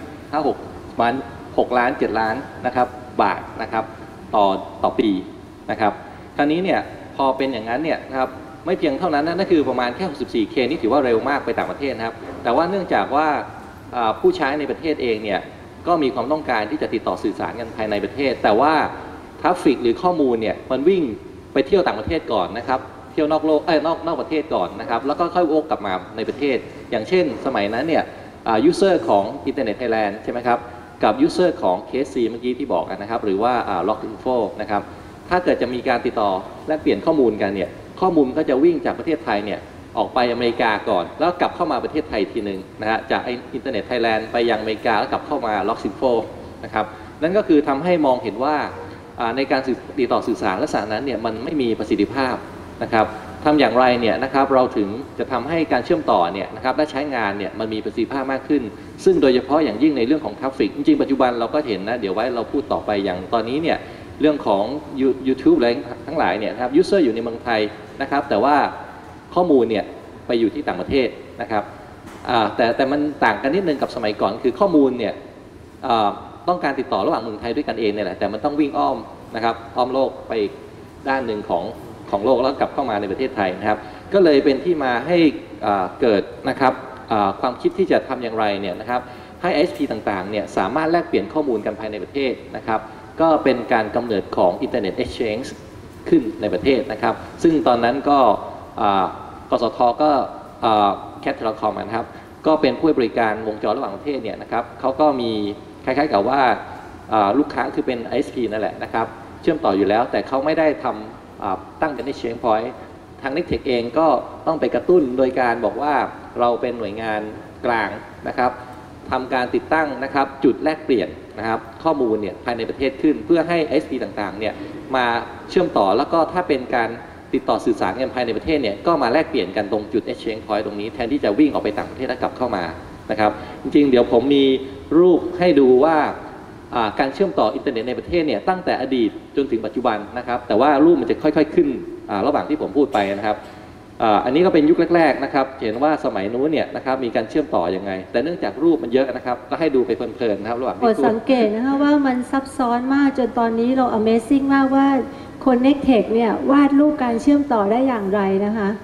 5-6 มัน6ล้าน7ล้านนะครับบาทนะครับต่อปีนะครับคราวนี้เนี่ยพอเป็นอย่างนั้นเนี่ยนะครับไม่เพียงเท่านั้นนั่นคือประมาณแค่ 64K นี่ถือว่าเร็วมากไปต่างประเทศนะครับแต่ว่าเนื่องจากว่าผู้ใช้ในประเทศเองเนี่ยก็มีความต้องการที่จะติดต่อสื่อสารกันภายในประเทศแต่ว่าทราฟฟิกหรือข้อมูลเนี่ยมันวิ่งไปเที่ยวต่างประเทศก่อนนะครับเที่ยวนอกโลกนอกประเทศก่อนนะครับแล้วก็ค่อยวกกลับมาในประเทศอย่างเช่นสมัยนั้นเนี่ยยูเซอร์ของอินเทอร์เน็ตไทยแลนด์ใช่ไหมครับกับยูเซอร์ของ KSC เมื่อกี้ที่บอกนะครับหรือว่าLog.info นะครับถ้าเกิดจะมีการติดต่อแลกเปลี่ยนข้อมูลกันเนี่ยข้อมูลก็จะวิ่งจากประเทศไทยเนี่ยออกไปอเมริกาก่อนแล้วกลับเข้ามาประเทศไทยทีหนึ่งนะฮะจากอินเทอร์เน็ตไทยแลนด์ไปยังอเมริกาแล้วกลับเข้ามา Log.info นะครับนั่นก็คือทำให้มองเห็นว่าในการติดต่อสื่อสารลักษณะนั้นเนี่ยมันไม่มีประสิทธิภาพนะครับทำอย่างไรเนี่ยนะครับเราถึงจะทำให้การเชื่อมต่อเนี่ยนะครับและใช้งานเนี่ยมันมีประสิทธิภาพมากขึ้นซึ่งโดยเฉพาะอย่างยิ่งในเรื่องของทราฟฟิกจริงๆปัจจุบันเราก็เห็นนะเดี๋ยวไว้เราพูดต่อไปอย่างตอนนี้เนี่ยเรื่องของ YouTube อะไรทั้งหลายเนี่ยครับยูเซอร์อยู่ในเมืองไทยนะครับแต่ว่าข้อมูลเนี่ยไปอยู่ที่ต่างประเทศนะครับแต่มันต่างกันนิดนึงกับสมัยก่อนคือข้อมูลเนี่ยต้องการติดต่อระหว่างเมืองไทยด้วยกันเองเนี่ยแหละแต่มันต้องวิ่งอ้อมนะครับอ้อมโลกไปด้านหนึ่งของโลกแล้วกลับเข้ามาในประเทศไทยนะครับก็เลยเป็นที่มาให้เกิดนะครับความคิดที่จะทำอย่างไรเนี่ยนะครับให้ ISP ต่างๆเนี่ยสามารถแลกเปลี่ยนข้อมูลกันภายในประเทศนะครับก็เป็นการกำเนิดของ Internet Exchange ขึ้นในประเทศนะครับซึ่งตอนนั้นก็กสทก็แคทเทเลคอมนะครับก็เป็นผู้ให้บริการวงจรระหว่างประเทศเนี่ยนะครับเขาก็มีคล้ายๆกับว่าลูกค้าคือเป็น ISP นั่นแหละนะครับเชื่อมต่ออยู่แล้วแต่เขาไม่ได้ทำตั้งเป็น Exchange Point ทาง Nextech เองก็ต้องไปกระตุ้นโดยการบอกว่าเราเป็นหน่วยงานกลางนะครับทำการติดตั้งนะครับจุดแลกเปลี่ยนนะครับข้อมูลเนี่ยภายในประเทศขึ้นเพื่อให้ ISP ต่างๆเนี่ยมาเชื่อมต่อแล้วก็ถ้าเป็นการติดต่อสื่อสารกันภายในประเทศเนี่ยก็มาแลกเปลี่ยนกันตรงจุด Exchange Point ตรงนี้แทนที่จะวิ่งออกไปต่างประเทศแล้วกลับเข้ามานะครับจริงๆเดี๋ยวผมมีรูปให้ดูว่าการเชื่อมต่ออินเทอร์เน็ตในประเทศเนี่ยตั้งแต่อดีตจนถึงปัจจุบันนะครับแต่ว่ารูปมันจะค่อยๆขึ้นระหว่างที่ผมพูดไปนะครับอันนี้ก็เป็นยุคแรกๆนะครับเห็นว่าสมัยนู้นเนี่ยนะครับมีการเชื่อมต่อยังไงแต่เนื่องจากรูปมันเยอะนะครับก็ให้ดูไปเพลินๆนะครับระหว่างที่พูดสังเกตนะคะว่ามันซับซ้อนมากจนตอนนี้เรา Amazing มากว่าคน Nextech เนี่ยวาดรูปการเชื่อมต่อได้อย่างไรนะคะค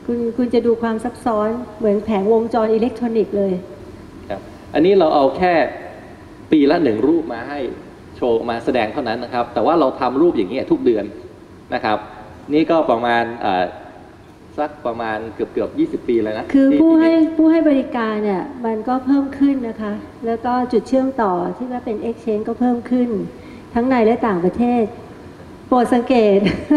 คุณจะดูความซับซ้อนเหมือนแผงวงจรอิเล็กทรอนิกส์เลยครับอันนี้เราเอาแค่ปีละ1รูปมาให้โชว์มาแสดงเท่านั้นนะครับแต่ว่าเราทำรูปอย่างนี้ทุกเดือนนะครับนี่ก็ประมาณสักประมาณเกือบ20 ปีเลยนะคือผู้ให้บริการเนี่ยมันก็เพิ่มขึ้นนะคะแล้วก็จุดเชื่อมต่อที่ว่าเป็น Exchange ก็เพิ่มขึ้นทั้งในและต่างประเทศโปรดสังเกต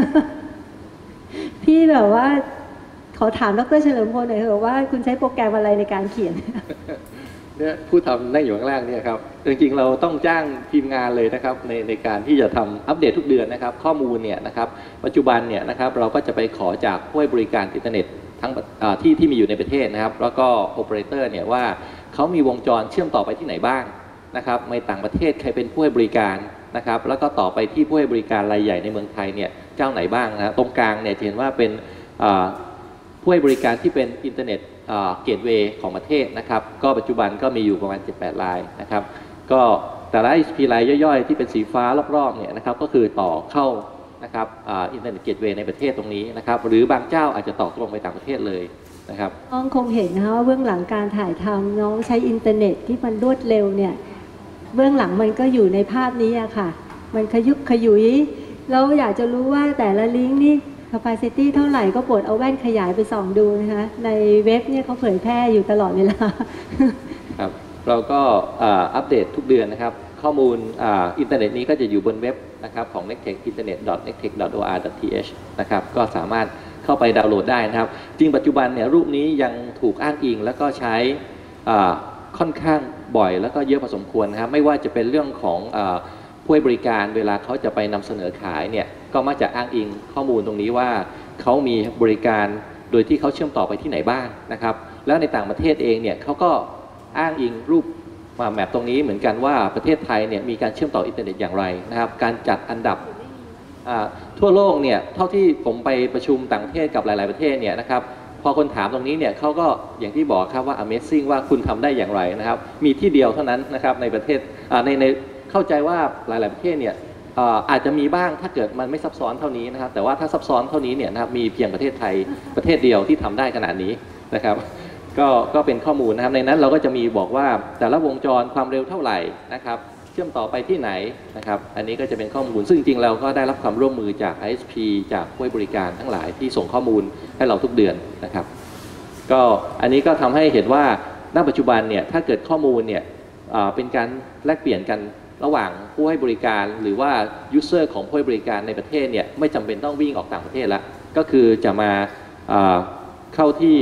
พี่แบบว่าขอถามดร.เฉลิมพลหน่อยเถอะว่าคุณใช้โปรแกรมอะไรในการเขียนเนี่ยผู้ทำนั่งอยู่ข้างล่างเนี่ยครับจริงๆเราต้องจ้างทีมงานเลยนะครับในการที่จะทำอัปเดตทุกเดือนนะครับข้อมูลเนี่ยนะครับปัจจุบันเนี่ยนะครับเราก็จะไปขอจากผู้ให้บริการอินเทอร์เน็ตทั้งที่มีอยู่ในประเทศนะครับแล้วก็โอเปอเรเตอร์เนี่ยว่าเขามีวงจรเชื่อมต่อไปที่ไหนบ้างนะครับในต่างประเทศใครเป็นผู้ให้บริการนะครับแล้วก็ต่อไปที่ผู้ให้บริการรายใหญ่ในเมืองไทยเนี่ยเจ้าไหนบ้างนะตรงกลางเนี่ยจะเห็นว่าเป็นผู้ให้บริการที่เป็นอินเทอร์เน็ตเกตเวย์ของประเทศนะครับก็ปัจจุบันก็มีอยู่ประมาณ 7-8 รายนะครับก็แต่ละ ISP รายย่อยๆที่เป็นสีฟ้ารอบๆเนี่ยนะครับก็คือต่อเข้านะครับอินเทอร์เน็ตเกตเวย์ในประเทศตรงนี้นะครับหรือบางเจ้าอาจจะต่อตรงไปต่างประเทศเลยนะครับน้องคงเห็นนะคะว่าเบื้องหลังการถ่ายทำน้องใช้อินเทอร์เน็ตที่มันรวดเร็วเนี่ยเบื้องหลังมันก็อยู่ในภาพนี้อะค่ะมันขยุกขยุยแล้วอยากจะรู้ว่าแต่ละลิงก์นี่capacity เท่าไหร่ก็โปรดเอาแว่นขยายไปส่องดูนะคะในเว็บเนี่ยเขาเผยแพร่อยู่ตลอดเวลาครับเราก็อัปเดตทุกเดือนนะครับข้อมูลอินเทอร์เน็ตนี้ก็จะอยู่บนเว็บนะครับของ Nectech internet.nectech.or.th นะครับก็สามารถเข้าไปดาวน์โหลดได้นะครับจริงปัจจุบันเนี่ยรูปนี้ยังถูกอ้างอิงแล้วก็ใช้ค่อนข้างบ่อยแล้วก็เยอะพอสมควรนะครับไม่ว่าจะเป็นเรื่องของผู้ให้บริการเวลาเขาจะไปนำเสนอขายเนี่ยก็มักจะอ้างอิงข้อมูลตรงนี้ว่าเขามีบริการโดยที่เขาเชื่อมต่อไปที่ไหนบ้างนะครับแล้วในต่างประเทศเองเนี่ยเขาก็อ้างอิงรูปมาแมปตรงนี้เหมือนกันว่าประเทศไทยเนี่ยมีการเชื่อมต่ออินเทอร์เน็ตอย่างไรนะครับการจัดอันดับทั่วโลกเนี่ยเท่าที่ผมไปประชุมต่างประเทศกับหลายๆประเทศเนี่ยนะครับพอคนถามตรงนี้เนี่ยเขาก็อย่างที่บอกครับว่า Amazing ว่าคุณทำได้อย่างไรนะครับมีที่เดียวเท่านั้นนะครับในประเทศในเข้าใจว่าหลายๆประเทศเนี่ยอาจจะมีบ้างถ้าเกิดมันไม่ซับซ้อนเท่านี้นะครับแต่ว่าถ้าซับซ้อนเท่านี้เนี่ยนะครับมีเพียงประเทศไทยประเทศเดียวที่ทำได้ขนาดนี้นะครับก็เป็นข้อมูลนะครับในนั้นเราก็จะมีบอกว่าแต่ละวงจรความเร็วเท่าไหร่นะครับเชื่อมต่อไปที่ไหนนะครับอันนี้ก็จะเป็นข้อมูลซึ่งจริงๆเราก็ได้รับความร่วมมือจาก ISP จากผู้ให้บริการทั้งหลายที่ส่งข้อมูลให้เราทุกเดือนนะครับก็อันนี้ก็ทำให้เห็นว่าณปัจจุบันเนี่ยถ้าเกิดข้อมูลเนี่ยเป็นการแลกเปลี่ยนกันระหว่างผู้ให้บริการหรือว่า user ของผู้ให้บริการในประเทศเนี่ยไม่จำเป็นต้องวิ่งออกต่างประเทศแล้วก็คือจะมาเข้าที่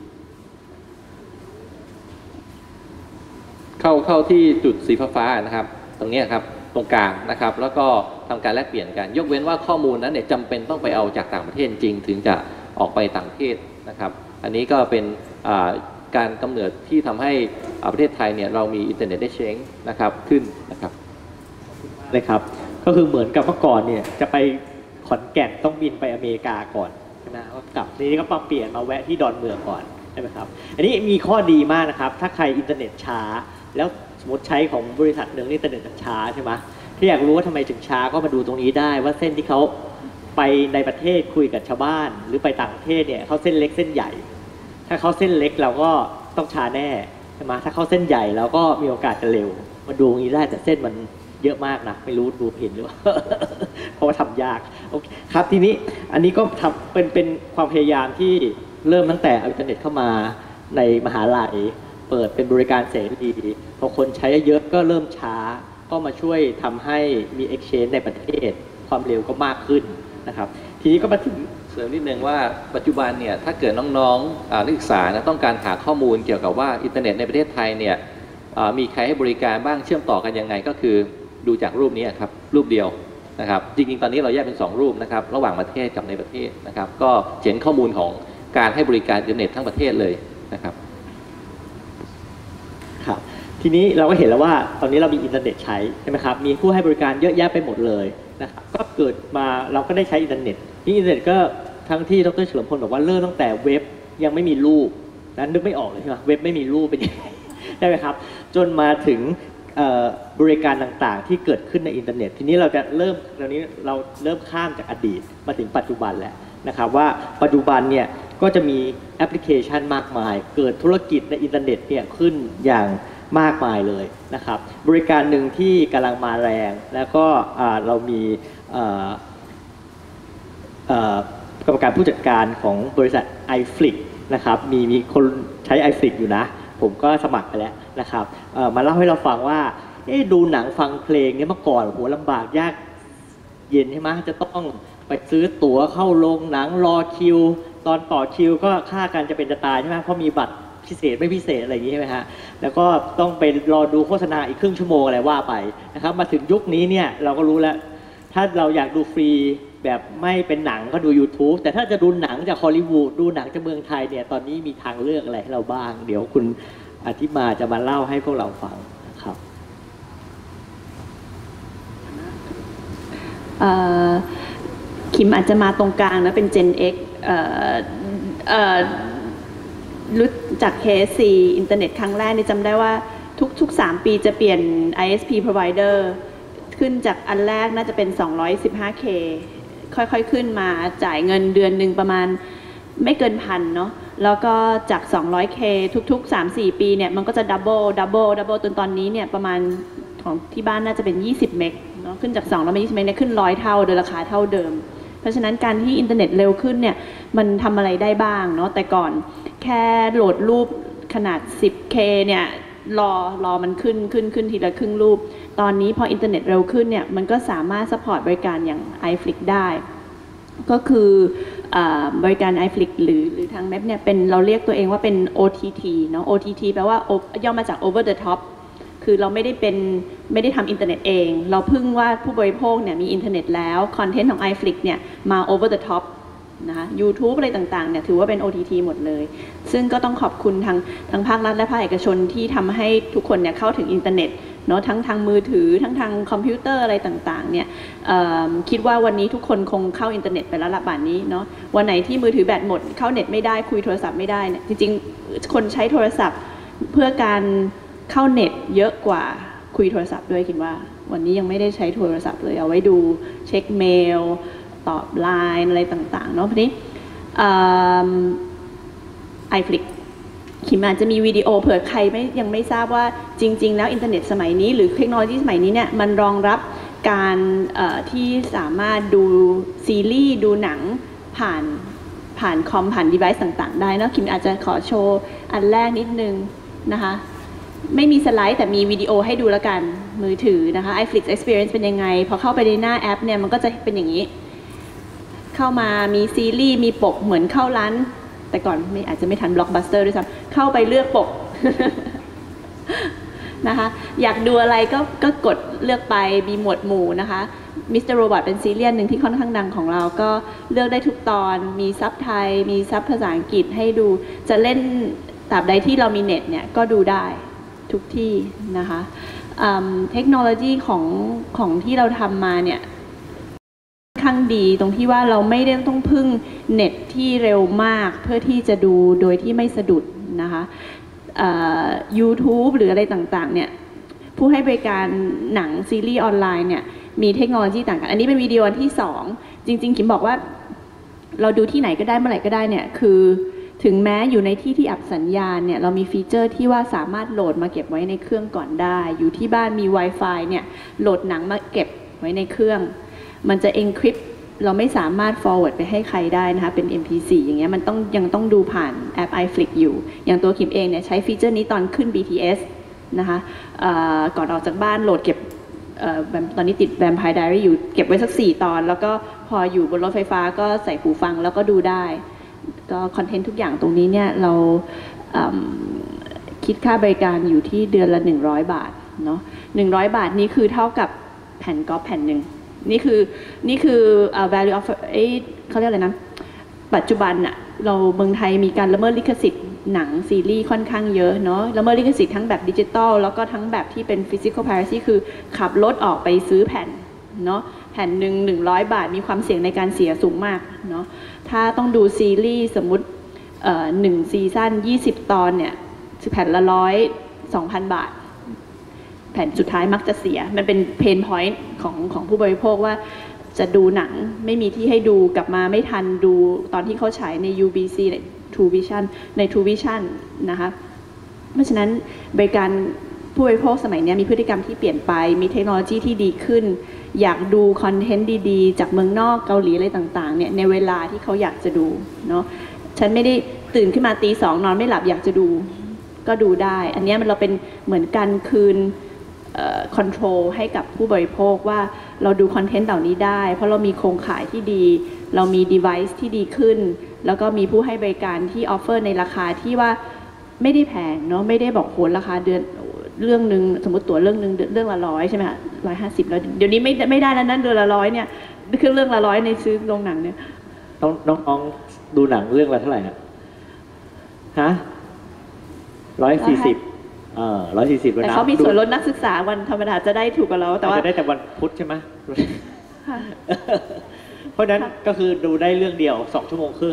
จุดสีฟ้านะครับตรงนี้ครับตรงกลางนะครับแล้วก็ทำการแลกเปลี่ยนกันยกเว้นว่าข้อมูลนั้นเนี่ยจำเป็นต้องไปเอาจากต่างประเทศจริงถึงจะออกไปต่างประเทศนะครับอันนี้ก็เป็นการกำเนิดที่ทำให้ประเทศไทยเนี่ยเรามีอินเทอร์เน็ตได้เช้งนะครับขึ้นนะครับเลยครับก็คือเหมือนกับเมื่อก่อนเนี่ยจะไปขอนแก่นต้องบินไปอเมริกาก่อนนะว่ากลับนี้ก็มาเปลี่ยนมาแวะที่ดอนเมืองก่อนใช่ไหมครับอันนี้มีข้อดีมากนะครับถ้าใครอินเทอร์เน็ตช้าแล้วสมมติใช้ของบริษัทหนึ่งอินเทอร์เน็ตช้าใช่ไหมที่อยากรู้ว่าทำไมถึงช้าก็มาดูตรงนี้ได้ว่าเส้นที่เขาไปในประเทศคุยกับชาวบ้านหรือไปต่างประเทศเนี่ยเขาเส้นเล็กเส้นใหญ่ถ้าเขาเส้นเล็กเราก็ต้องช้าแน่ใช่ไหมถ้าเขาเส้นใหญ่เราก็มีโอกาสจะเร็วมาดูตรงนี้ได้แต่เส้นมันเยอะมากนะไม่รู้ดูเห็นหรือเปล่า เพราะว่าทำยากโอเคครับทีนี้อันนี้ก็ทำเป็นความพยายามที่เริ่มตั้งแต่อินเทอร์เน็ตเข้ามาในมหาลัยเปิดเป็นบริการเสรีพอคนใช้เยอะก็เริ่มช้าก็มาช่วยทำให้มี exchange ในประเทศความเร็วก็มากขึ้นนะครับทีนี้ก็มาถึงเสริมนิดนึงว่าปัจจุบันเนี่ยถ้าเกิดน้องๆนักศึกษานะต้องการหาข้อมูลเกี่ยวกับว่าอินเทอร์เน็ตในประเทศไทยเนี่ยมีใครให้บริการบ้างเชื่อมต่อกันยังไงก็คือดูจากรูปนี้ครับรูปเดียวนะครับจริงๆตอนนี้เราแยกเป็น2รูปนะครับระหว่างประเทศกับในประเทศนะครับก็เห็นข้อมูลของการให้บริการอินเทอร์เน็ตทั้งประเทศเลยนะครับครับทีนี้เราก็เห็นแล้วว่าตอนนี้เรามีอินเทอร์เน็ตใช้ใช่ไหมครับมีผู้ให้บริการเยอะแยะไปหมดเลยนะครับก็เกิดมาเราก็ได้ใช้อินเทอร์เน็ตที่อินเทอร์เน็ตก็ทั้งที่ดร.เฉลิมพลบอกว่าเริ่มตั้งแต่เว็บยังไม่มีรูปนั้นนึกไม่ออกเลยใช่ไหมเว็บไม่มีรูปเป็นยังไงได้ไหมครับจนมาถึงบริการต่างๆที่เกิดขึ้นในอินเทอร์เน็ตทีนี้เราจะเริ่มตอนนี้เราเริ่มข้ามจากอดีตมาถึงปัจจุบันแล้วนะครับว่าปัจจุบันเนี่ยก็จะมีแอปพลิเคชันมากมายเกิดธุรกิจในอินเทอร์เน็ตเนี่ยขึ้นอย่างมากมายเลยนะครับบริการหนึ่งที่กำลังมาแรงแล้วก็เรามีกรรมการผู้จัดการของบริษัท iFlix นะครับมีคนใช้ iFlix อยู่นะผมก็สมัครไปแล้วนะครับมาเล่าให้เราฟังว่าดูหนังฟังเพลงเนี่ยเมื่อก่อนโหลำบากยากเย็นใช่ไหมจะต้องไปซื้อตั๋วเข้าโรงหนังรอคิวตอนต่อคิวก็ค่ากันจะเป็นจะตายใช่ไหมเพราะมีบัตรพิเศษไม่พิเศษอะไรอย่างนี้ใช่ไหมฮะแล้วก็ต้องไปรอดูโฆษณาอีกครึ่งชั่วโมงอะไรว่าไปนะครับมาถึงยุคนี้เนี่ยเราก็รู้แล้วถ้าเราอยากดูฟรีแบบไม่เป็นหนังก็ดู YouTube แต่ถ้าจะดูหนังจากฮอลลีวูดดูหนังจากเมืองไทยเนี่ยตอนนี้มีทางเลือกอะไรให้เราบ้างเดี๋ยวคุณอธิมาจะมาเล่าให้พวกเราฟังครับคิมอาจจะมาตรงกลางนะเป็น Gen X รู้จัก KSC อินเทอร์เน็ตครั้งแรกนี่จำได้ว่าทุก3 ปีจะเปลี่ยน ISP provider ขึ้นจากอันแรกน่าจะเป็น 215K ค่อยๆขึ้นมาจ่ายเงินเดือนหนึ่งประมาณไม่เกินพันเนาะแล้วก็จาก 200K ทุก 3-4 ปีเนี่ยมันก็จะดับเบิลจนตอนนี้เนี่ยประมาณของที่บ้านน่าจะเป็น20 เมกเนาะขึ้นจาก2แล้วมา20 เมกเนี่ยขึ้น100 เท่าโดยราคาเท่าเดิมเพราะฉะนั้นการที่อินเทอร์เน็ตเร็วขึ้นเนี่ยมันทำอะไรได้บ้างเนาะแต่ก่อนแค่โหลดรูปขนาด 10K เนี่ยรอมันขึ้นทีละครึ่งรูปตอนนี้พออินเทอร์เน็ตเร็วขึ้นเนี่ยมันก็สามารถซัพพอร์ตบริการอย่าง iFlix ได้ก็คือบริการ iFlix หรือทางเว็บเนี่ยเป็นเราเรียกตัวเองว่าเป็น OTT เนาะ OTT แปลว่าย่อมาจาก Over the Top คือเราไม่ได้ทำอินเทอร์เน็ตเองเราพึ่งว่าผู้บริโภคเนี่ยมีอินเทอร์เน็ตแล้วคอนเทนต์ของ iFlix เนี่ยมา Over the Top นะคะ YouTube อะไรต่างๆเนี่ยถือว่าเป็น OTT หมดเลยซึ่งก็ต้องขอบคุณทางภาครัฐและภาคเอกชนที่ทำให้ทุกคนเนี่ยเข้าถึงอินเทอร์เน็ตเนาะทั้งทางมือถือทั้งทางคอมพิวเตอร์อะไรต่างๆเนี่ยคิดว่าวันนี้ทุกคนคงเข้าอินเทอร์เน็ตไปแล้วละป่านนี้เนาะวันไหนที่มือถือแบตหมดเข้าเน็ตไม่ได้คุยโทรศัพท์ไม่ได้เนี่ยจริงๆคนใช้โทรศัพท์เพื่อการเข้าเน็ตเยอะกว่าคุยโทรศัพท์ด้วยคิดว่าวันนี้ยังไม่ได้ใช้โทรศัพท์เลยเอาไว้ดูเช็คเมลตอบไลน์อะไรต่างๆเนาะทีนี้iFlix คิมอาจจะมีวิดีโอเผื่อใครยังไม่ทราบว่าจริงๆแล้วอินเทอร์เน็ตสมัยนี้หรือเทคโนโลยีสมัยนี้เนี่ยมันรองรับการที่สามารถดูซีรีส์ดูหนังผ่านคอมผ่าน device ต่างๆได้นะคิมอาจจะขอโชว์อันแรกนิดนึงนะคะไม่มีสไลด์แต่มีวิดีโอให้ดูแล้วกันมือถือนะคะ iFlix Experience เป็นยังไงพอเข้าไปในหน้าแอปเนี่ยมันก็จะเป็นอย่างนี้เข้ามามีซีรีส์มีปกเหมือนเข้าร้านแต่ก่อนอาจจะไม่ทัน Blockbuster ด้วยซ้ำเข้าไปเลือกปก นะคะอยากดูอะไรก็กดเลือกไปมีหมวดหมู่นะคะมิสเตอร์โรบอทเป็นซีรีส์หนึ่งที่ค่อนข้างดังของเราก็เลือกได้ทุกตอนมีซับไทยมีซับภาษาอังกฤษให้ดูจะเล่นตราบใดที่เรามีเน็ตเนี่ยก็ดูได้ทุกที่นะคะเทคโนโลยีของที่เราทำมาเนี่ยค่อนข้างดีตรงที่ว่าเราไม่ได้ต้องพึ่งเน็ตที่เร็วมากเพื่อที่จะดูโดยที่ไม่สะดุดนะคะYouTube หรืออะไรต่างๆเนี่ยผู้ให้บริการหนังซีรีส์ออนไลน์เนี่ยมีเทคโนโลยีต่างกันอันนี้เป็นวิดีโอที่2จริงๆคิมบอกว่าเราดูที่ไหนก็ได้เมื่อไหร่ก็ได้เนี่ยคือถึงแม้อยู่ในที่อับสัญญาณเนี่ยเรามีฟีเจอร์ที่ว่าสามารถโหลดมาเก็บไว้ในเครื่องก่อนได้อยู่ที่บ้านมี Wi-Fi เนี่ยโหลดหนังมาเก็บไว้ในเครื่องมันจะ encrypt เราไม่สามารถ forward ไปให้ใครได้นะคะเป็น MP4 อย่างเงี้ยมันยังต้องดูผ่านแอป iFlix อยู่อย่างตัวคิมเองเนี่ยใช้ฟีเจอร์นี้ตอนขึ้น BTS นะคะก่อนออกจากบ้านโหลดเก็บตอนนี้ติด Vampire Diary อยู่เก็บไว้สัก4 ตอนแล้วก็พออยู่บนรถไฟฟ้าก็ใส่หูฟังแล้วก็ดูได้ก็คอนเทนต์ทุกอย่างตรงนี้เนี่ยเราคิดค่าบริการอยู่ที่เดือนละ100 บาทเนาะ100 บาทนี้คือเท่ากับแผ่นก๊อปแผ่นหนึ่งนี่คือ value of เขาเรียกอะไรนะปัจจุบันอะเราเมืองไทยมีการละเมิดลิขสิทธิ์หนังซีรีส์ค่อนข้างเยอะเนาะละเมิดลิขสิทธิ์ทั้งแบบดิจิตอลแล้วก็ทั้งแบบที่เป็น physical piracy คือขับรถออกไปซื้อแผ่นเนาะแผ่นหนึ่ง100 บาทมีความเสี่ยงในการเสียสูงมากเนาะถ้าต้องดูซีรีส์สมมุติ1 ซีซั่น20 ตอนเนี่ยแผ่นละ2,000 บาทแผ่นสุดท้ายมักจะเสียมันเป็นเพนพอยต์ของผู้บริโภคว่าจะดูหนังไม่มีที่ให้ดูกลับมาไม่ทันดูตอนที่เขาฉายใน UBC ใน True Vision ใน True Vision นะคะเพราะฉะนั้นบริการผู้บริโภคสมัยนี้มีพฤติกรรมที่เปลี่ยนไปมีเทคโนโลยีที่ดีขึ้นอยากดูคอนเทนต์ดีๆจากเมืองนอกเกาหลีอะไรต่างๆเนี่ยในเวลาที่เขาอยากจะดูเนาะฉันไม่ได้ตื่นขึ้นมาตี 2นอนไม่หลับอยากจะดูก็ดูได้อันนี้เราเป็นเหมือนการคืนคอนโทรลให้กับผู้บริโภคว่าเราดูคอนเทนต์เหล่านี้ได้เพราะเรามีโครงข่ายที่ดีเรามี device ที่ดีขึ้นแล้วก็มีผู้ให้บริการที่ออฟเฟอร์ในราคาที่ว่าไม่ได้แพงเนาะไม่ได้บอกโหราคาเดือนเรื่องนึงสมมติตั๋วเรื่องนึงเรื่องละ100ใช่ไหมคะ150แล้วเดี๋ยวนี้ไม่ได้แล้วนั่นเดือนละ100เนี่ยคือเรื่องละ100ในซื้อโรงหนังเนี่ยน้องดูหนังเรื่องละเท่าไหร่นะฮะ140 140แล้วนะแต่เขามีส่วนลดนักศึกษาวันธรรมดาจะได้ถูกกว่าเราแต่ว่าจะได้แต่วันพุธใช่ไหมเพราะนั้นก็คือดูได้เรื่องเดียว2 ชั่วโมงครึ่ง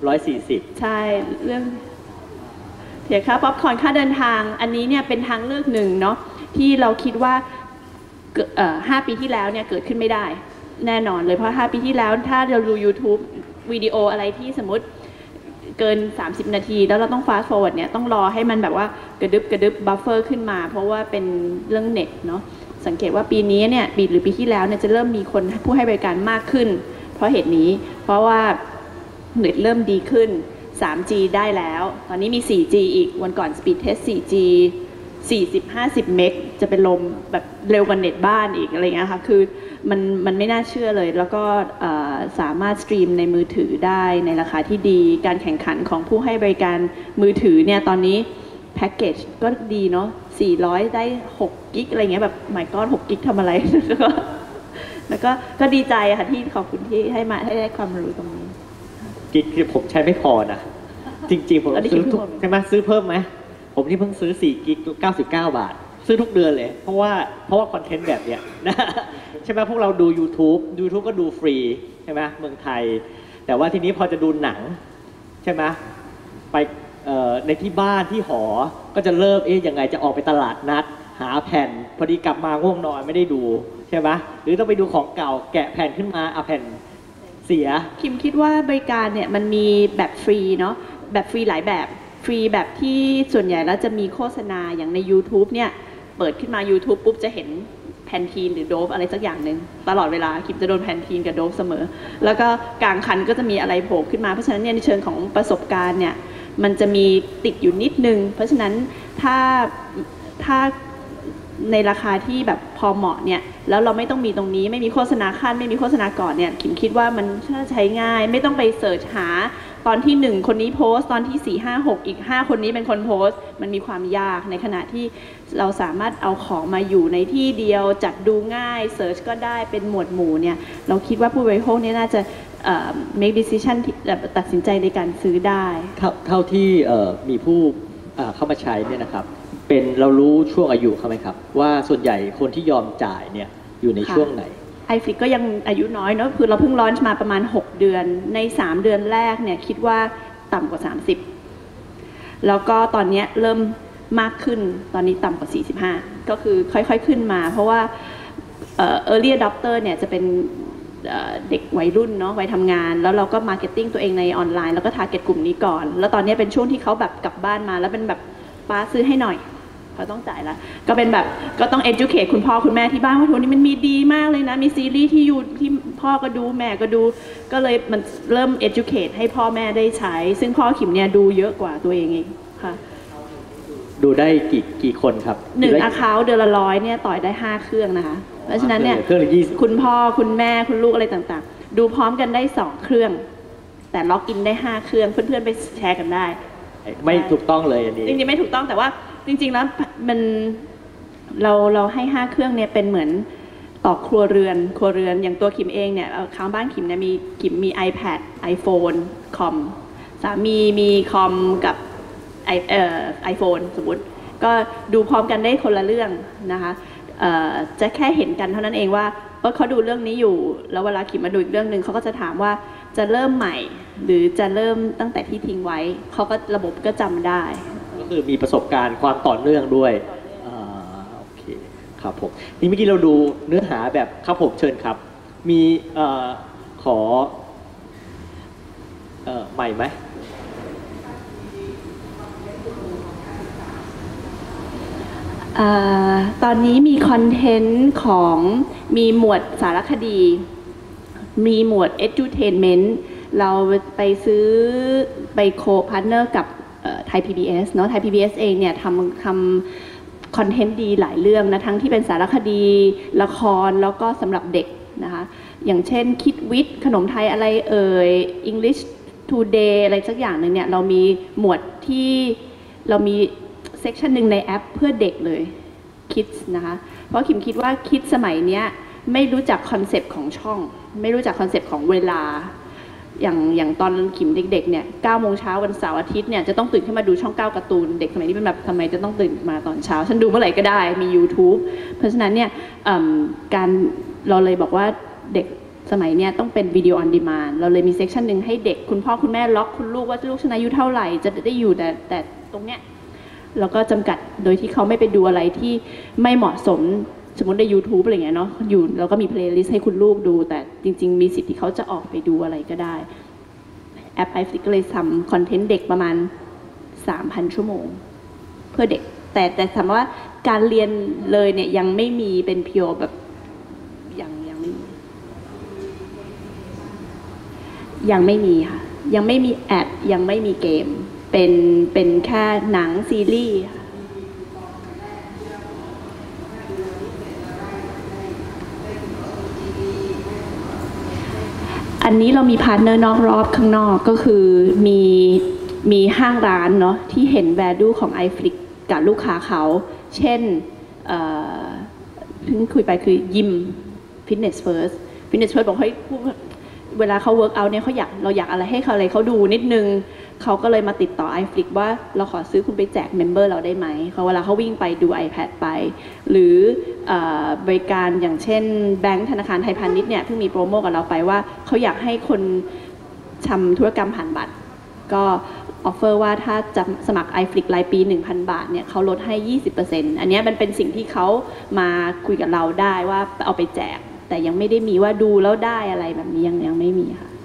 140 ใช่เรื่องเสียค่าป๊อปคอร์นค่าเดินทางอันนี้เนี่ยเป็นทางเลือกหนึ่งเนาะที่เราคิดว่า5 ปีที่แล้วเนี่ยเกิดขึ้นไม่ได้แน่นอนเลยเพราะ5 ปีที่แล้วถ้าเราดู YouTube วิดีโออะไรที่สมมติเกิน30 นาทีแล้วเราต้อง fast forward เนี่ยต้องรอให้มันแบบว่ากระดึบบัฟเฟอร์ขึ้นมาเพราะว่าเป็นเรื่องเน็ตเนาะสังเกตว่าปีนี้เนี่ยหรือปีที่แล้วเนี่ยจะเริ่มมีคนผู้ให้บริการมากขึ้นเพราะเหตุนี้เพราะว่าเน็ตเริ่มดีขึ้น3G ได้แล้วตอนนี้มี 4G อีกวันก่อน Speed Test 4G 40-50 เมกจะเป็นลมแบบเร็วกว่าเน็ตบ้านอีกอะไรเงี้ยค่ะคือมันไม่น่าเชื่อเลยแล้วก็สามารถสตรีมในมือถือได้ในราคาที่ดีการแข่งขันของผู้ให้บริการมือถือเนี่ยตอนนี้แพ็กเกจก็ดีเนาะ400ได้6กิกอะไรเงี้ยแบบหมายก้อน6กิกทำอะไร แล้วก็ดีใจค่ะที่ขอบคุณที่ให้ได้ความรู้ตรงนี้กิกผมใช้ไม่พอนะจริงๆผมซื้อทุกใช่ไหมซื้อเพิ่มไหมผมที่เพิ่งซื้อ4 กิก99 บาทซื้อทุกเดือนเลยเพราะว่าคอนเทนต์แบบเนี้ยนะใช่ไหมพวกเราดู YouTube ก็ดูฟรีใช่ไหมเมืองไทยแต่ว่าทีนี้พอจะดูหนังใช่ไหมไปในที่บ้านที่หอก็จะเริ่มยังไงจะออกไปตลาดนัดหาแผ่นพอดีกลับมาง่วงนอนไม่ได้ดูใช่ไหมหรือต้องไปดูของเก่าแกะแผ่นขึ้นมาเอาแผ่นเสียคิมคิดว่าบริการเนี่ยมันมีแบบฟรีเนาะแบบฟรีหลายแบบฟรีแบบที่ส่วนใหญ่แล้วจะมีโฆษณาอย่างใน YouTube เนี่ยเปิดขึ้นมา YouTube ปุ๊บจะเห็นแพนทีนหรือโดฟอะไรสักอย่างหนึ่งตลอดเวลาคิมจะโดนแพนทีนกับโดฟเสมอแล้วก็กลางคันก็จะมีอะไรโผล่ขึ้นมาเพราะฉะนั้นเนี่ยในเชิงของประสบการณ์เนี่ยมันจะมีติดอยู่นิดนึงเพราะฉะนั้นถ้าในราคาที่แบบพอเหมาะเนี่ยแล้วเราไม่ต้องมีตรงนี้ไม่มีโฆษณาขั้นไม่มีโฆษณาก่อนเนี่ยคิมคิดว่ามันใช้ง่ายไม่ต้องไปเสิร์ชหาตอนที่1คนนี้โพสต์ตอนที่4 5 6อีก5คนนี้เป็นคนโพสต์มันมีความยากในขณะที่เราสามารถเอาของมาอยู่ในที่เดียวจัดดูง่ายเสิร์ชก็ได้เป็นหมวดหมู่เนี่ยเราคิดว่าผู้บริโภคเนี่ยน่าจะmake decision ตัดสินใจในการซื้อได้เท่าที่มีผู้เข้ามาใช้เนี่ยนะครับเป็นเรารู้ช่วงอายุเขาไหมครับว่าส่วนใหญ่คนที่ยอมจ่ายเนี่ยอยู่ในช่วงไหน iFlix ก็ยังอายุน้อยเนาะคือเราเพิ่งลอนช์มาประมาณ6 เดือนใน3 เดือนแรกเนี่ยคิดว่าต่ำกว่า30แล้วก็ตอนนี้เริ่มมากขึ้นตอนนี้ต่ำกว่า45ก็คือค่อยๆขึ้นมาเพราะว่าearly adopter เนี่ยจะเป็นเด็กวัยรุ่นเนาะวัยทำงานแล้วเราก็มาร์เก็ตติ้งตัวเองในออนไลน์แล้วก็ทาร์เก็ตกลุ่มนี้ก่อนแล้วตอนนี้เป็นช่วงที่เขาแบบกลับบ้านมาแล้วเป็นแบบป้าซื้อให้หน่อยเขาต้องจ่ายแล้วก็เป็นแบบก็ต้อง educate คุณพ่อคุณแม่ที่บ้านว่าโหนี่มันมีดีมากเลยนะมีซีรีส์ที่อยู่ที่พ่อก็ดูแม่ก็ดูก็เลยมันเริ่ม educate ให้พ่อแม่ได้ใช้ซึ่งพ่อขิมเนี่ยดูเยอะกว่าตัวเองค่ะดูได้กี่คนครับ 1 account เดือนละ100เนี่ยต่อยได้5 เครื่องนะคะเพราะฉะนั้นเนี่ยคุณพ่อคุณแม่คุณลูกอะไรต่างๆดูพร้อมกันได้2 เครื่องแต่ล็อกอินได้5 เครื่องเพื่อนๆไปแชร์กันได้ไม่ถูกต้องเลยอันนี้จริงๆไม่ถูกต้องแต่ว่าจริงๆแล้วมันเราให้5 เครื่องเนี่ยเป็นเหมือนต่อครัวเรือนอย่างตัวขิมเองเนี่ยค้างบ้านขิมเนี่ยขิมมี iPad iPhone คอมสามีมีคอมกับiPhone สมมติก็ดูพร้อมกันได้คนละเรื่องนะคะจะแค่เห็นกันเท่านั้นเองว่าเขาดูเรื่องนี้อยู่แล้วเวลาขิมมาดูอีกเรื่องนึงเขาก็จะถามว่าจะเริ่มใหม่หรือจะเริ่มตั้งแต่ที่ทิ้งไว้เขาก็ระบบก็จำได้ก็คือมีประสบการณ์ความต่อเนื่องด้วยโอเคครับผมนี่เมื่อกี้เราดูเนื้อหาแบบครับผมเชิญครับมีขอใหม่ไหมตอนนี้มีคอนเทนต์ของมีหมวดสารคดี มีหมวด edutainment เราไปซื้อไปโคพาร์ทเนอร์กับไทย PBS เนาะไทย PBS เองเนี่ยทำคอนเทนต์ดีหลายเรื่องนะทั้งที่เป็นสารคดีละครแล้วก็สำหรับเด็กนะคะอย่างเช่นคิดวิทย์ขนมไทยอะไรEnglish Today อะไรสักอย่างหนึ่งเนี่ยเรามีหมวดที่เรามีเซกชันหนึ่งในแอปเพื่อเด็กเลย Kids นะคะเพราะขิมคิดว่า Kids สมัยเนี้ยไม่รู้จักคอนเซปต์ของช่องไม่รู้จักคอนเซปต์ของเวลาอย่างตอนขิมเด็กๆเนี่ย9 โมงเช้าวันเสาร์อาทิตย์เนี่ยจะต้องตื่นขึ้นมาดูช่อง 9การ์ตูนเด็กสมัยนี้เป็นแบบทำไมจะต้องตื่นมาตอนเช้าฉันดูเมื่อไหร่ก็ได้มี YouTube เพราะฉะนั้นเนี่ยการเราเลยบอกว่าเด็กสมัยเนี้ยต้องเป็นวิดีโอออนดีมานด์เราเลยมีเซกชันหนึ่งให้เด็กคุณพ่อคุณแม่ล็อกคุณลูกว่าลูกฉันอายุเท่าไหร่จะได้อยู่แต่ตรงเนี้ยแล้วก็จำกัดโดยที่เขาไม่ไปดูอะไรที่ไม่เหมาะสมสมมติใน YouTube อะไรเงี้ยเนาะอยู่แล้วก็มีเพลย์ลิสต์ให้คุณลูกดูแต่จริงๆมีสิทธิ์ที่เขาจะออกไปดูอะไรก็ได้แอป iFlix ก็เลยทำคอนเทนต์เด็กประมาณ 3,000 ชั่วโมงเพื่อเด็กแต่ถามว่าการเรียนเลยเนี่ยยังไม่มีเป็นเพียวแบบยังไม่มีค่ะยังไม่มีแอดยังไม่มีเกมเป็นแค่หนังซีรีส์อันนี้เรามีพาร์ทเนอร์นอกรอบข้างนอกก็คือมีห้างร้านเนาะที่เห็น value ของ iFlix กับลูกค้าเขาเช่นเพิ่งคุยไปคือยิม Fitness First บอกให้เวลาเขา work out เนี่ยเราอยากอะไรให้เขาดูนิดนึงเขาก็เลยมาติดต่อ iFlix ว่าเราขอซื้อคุณไปแจกเมมเบอร์เราได้ไหมเวลาเขาวิ่งไปดู iPad ไปหรือบริการอย่างเช่นแบงก์ธนาคารไทยพาณิชย์เนี่ยเพิ่งมีโปรโมกับเราไปว่าเขาอยากให้คนทำธุรกรรมผ่านบัตรก็ออฟเฟอร์ว่าถ้าจะสมัคร iFlix รายปี 1,000 บาทเนี่ยเขาลดให้ 20% อันนี้มันเป็นสิ่งที่เขามาคุยกับเราได้ว่าเอาไปแจกแต่ยังไม่ได้มีว่าดูแล้วได้อะไรแบบนี้ยังไม่มีค่ะ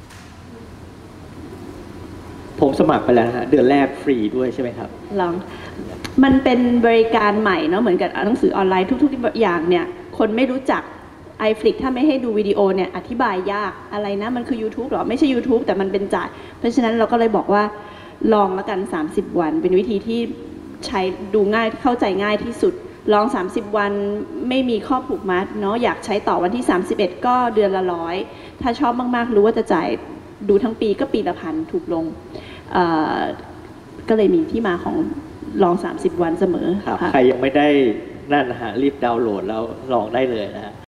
ผมสมัครไปแล้วนะฮะเดือนแรกฟรีด้วยใช่ไหมครับลองมันเป็นบริการใหม่เนาะเหมือนกับหนังสือออนไลน์ทุกๆอย่างเนี่ยคนไม่รู้จัก iFlix ถ้าไม่ให้ดูวิดีโอเนี่ยอธิบายยากอะไรนะมันคือ YouTube หรอไม่ใช่ YouTube แต่มันเป็นจ่ายเพราะฉะนั้นเราก็เลยบอกว่าลองแล้วกัน30 วันเป็นวิธีที่ใช้ดูง่ายเข้าใจง่ายที่สุดลอง30 วันไม่มีข้อผูกมัดเนาะอยากใช้ต่อวันที่31ก็เดือนละ100ถ้าชอบมากๆรู้ว่าจะจ่ายดูทั้งปีก็ปีละ1,000ถูกลงก็เลยมีที่มาของลอง30 วันเสมอใครยังไม่ได้นั่นนะฮะรีบดาวน์โหลดแล้วลองได้เลยนะฮะ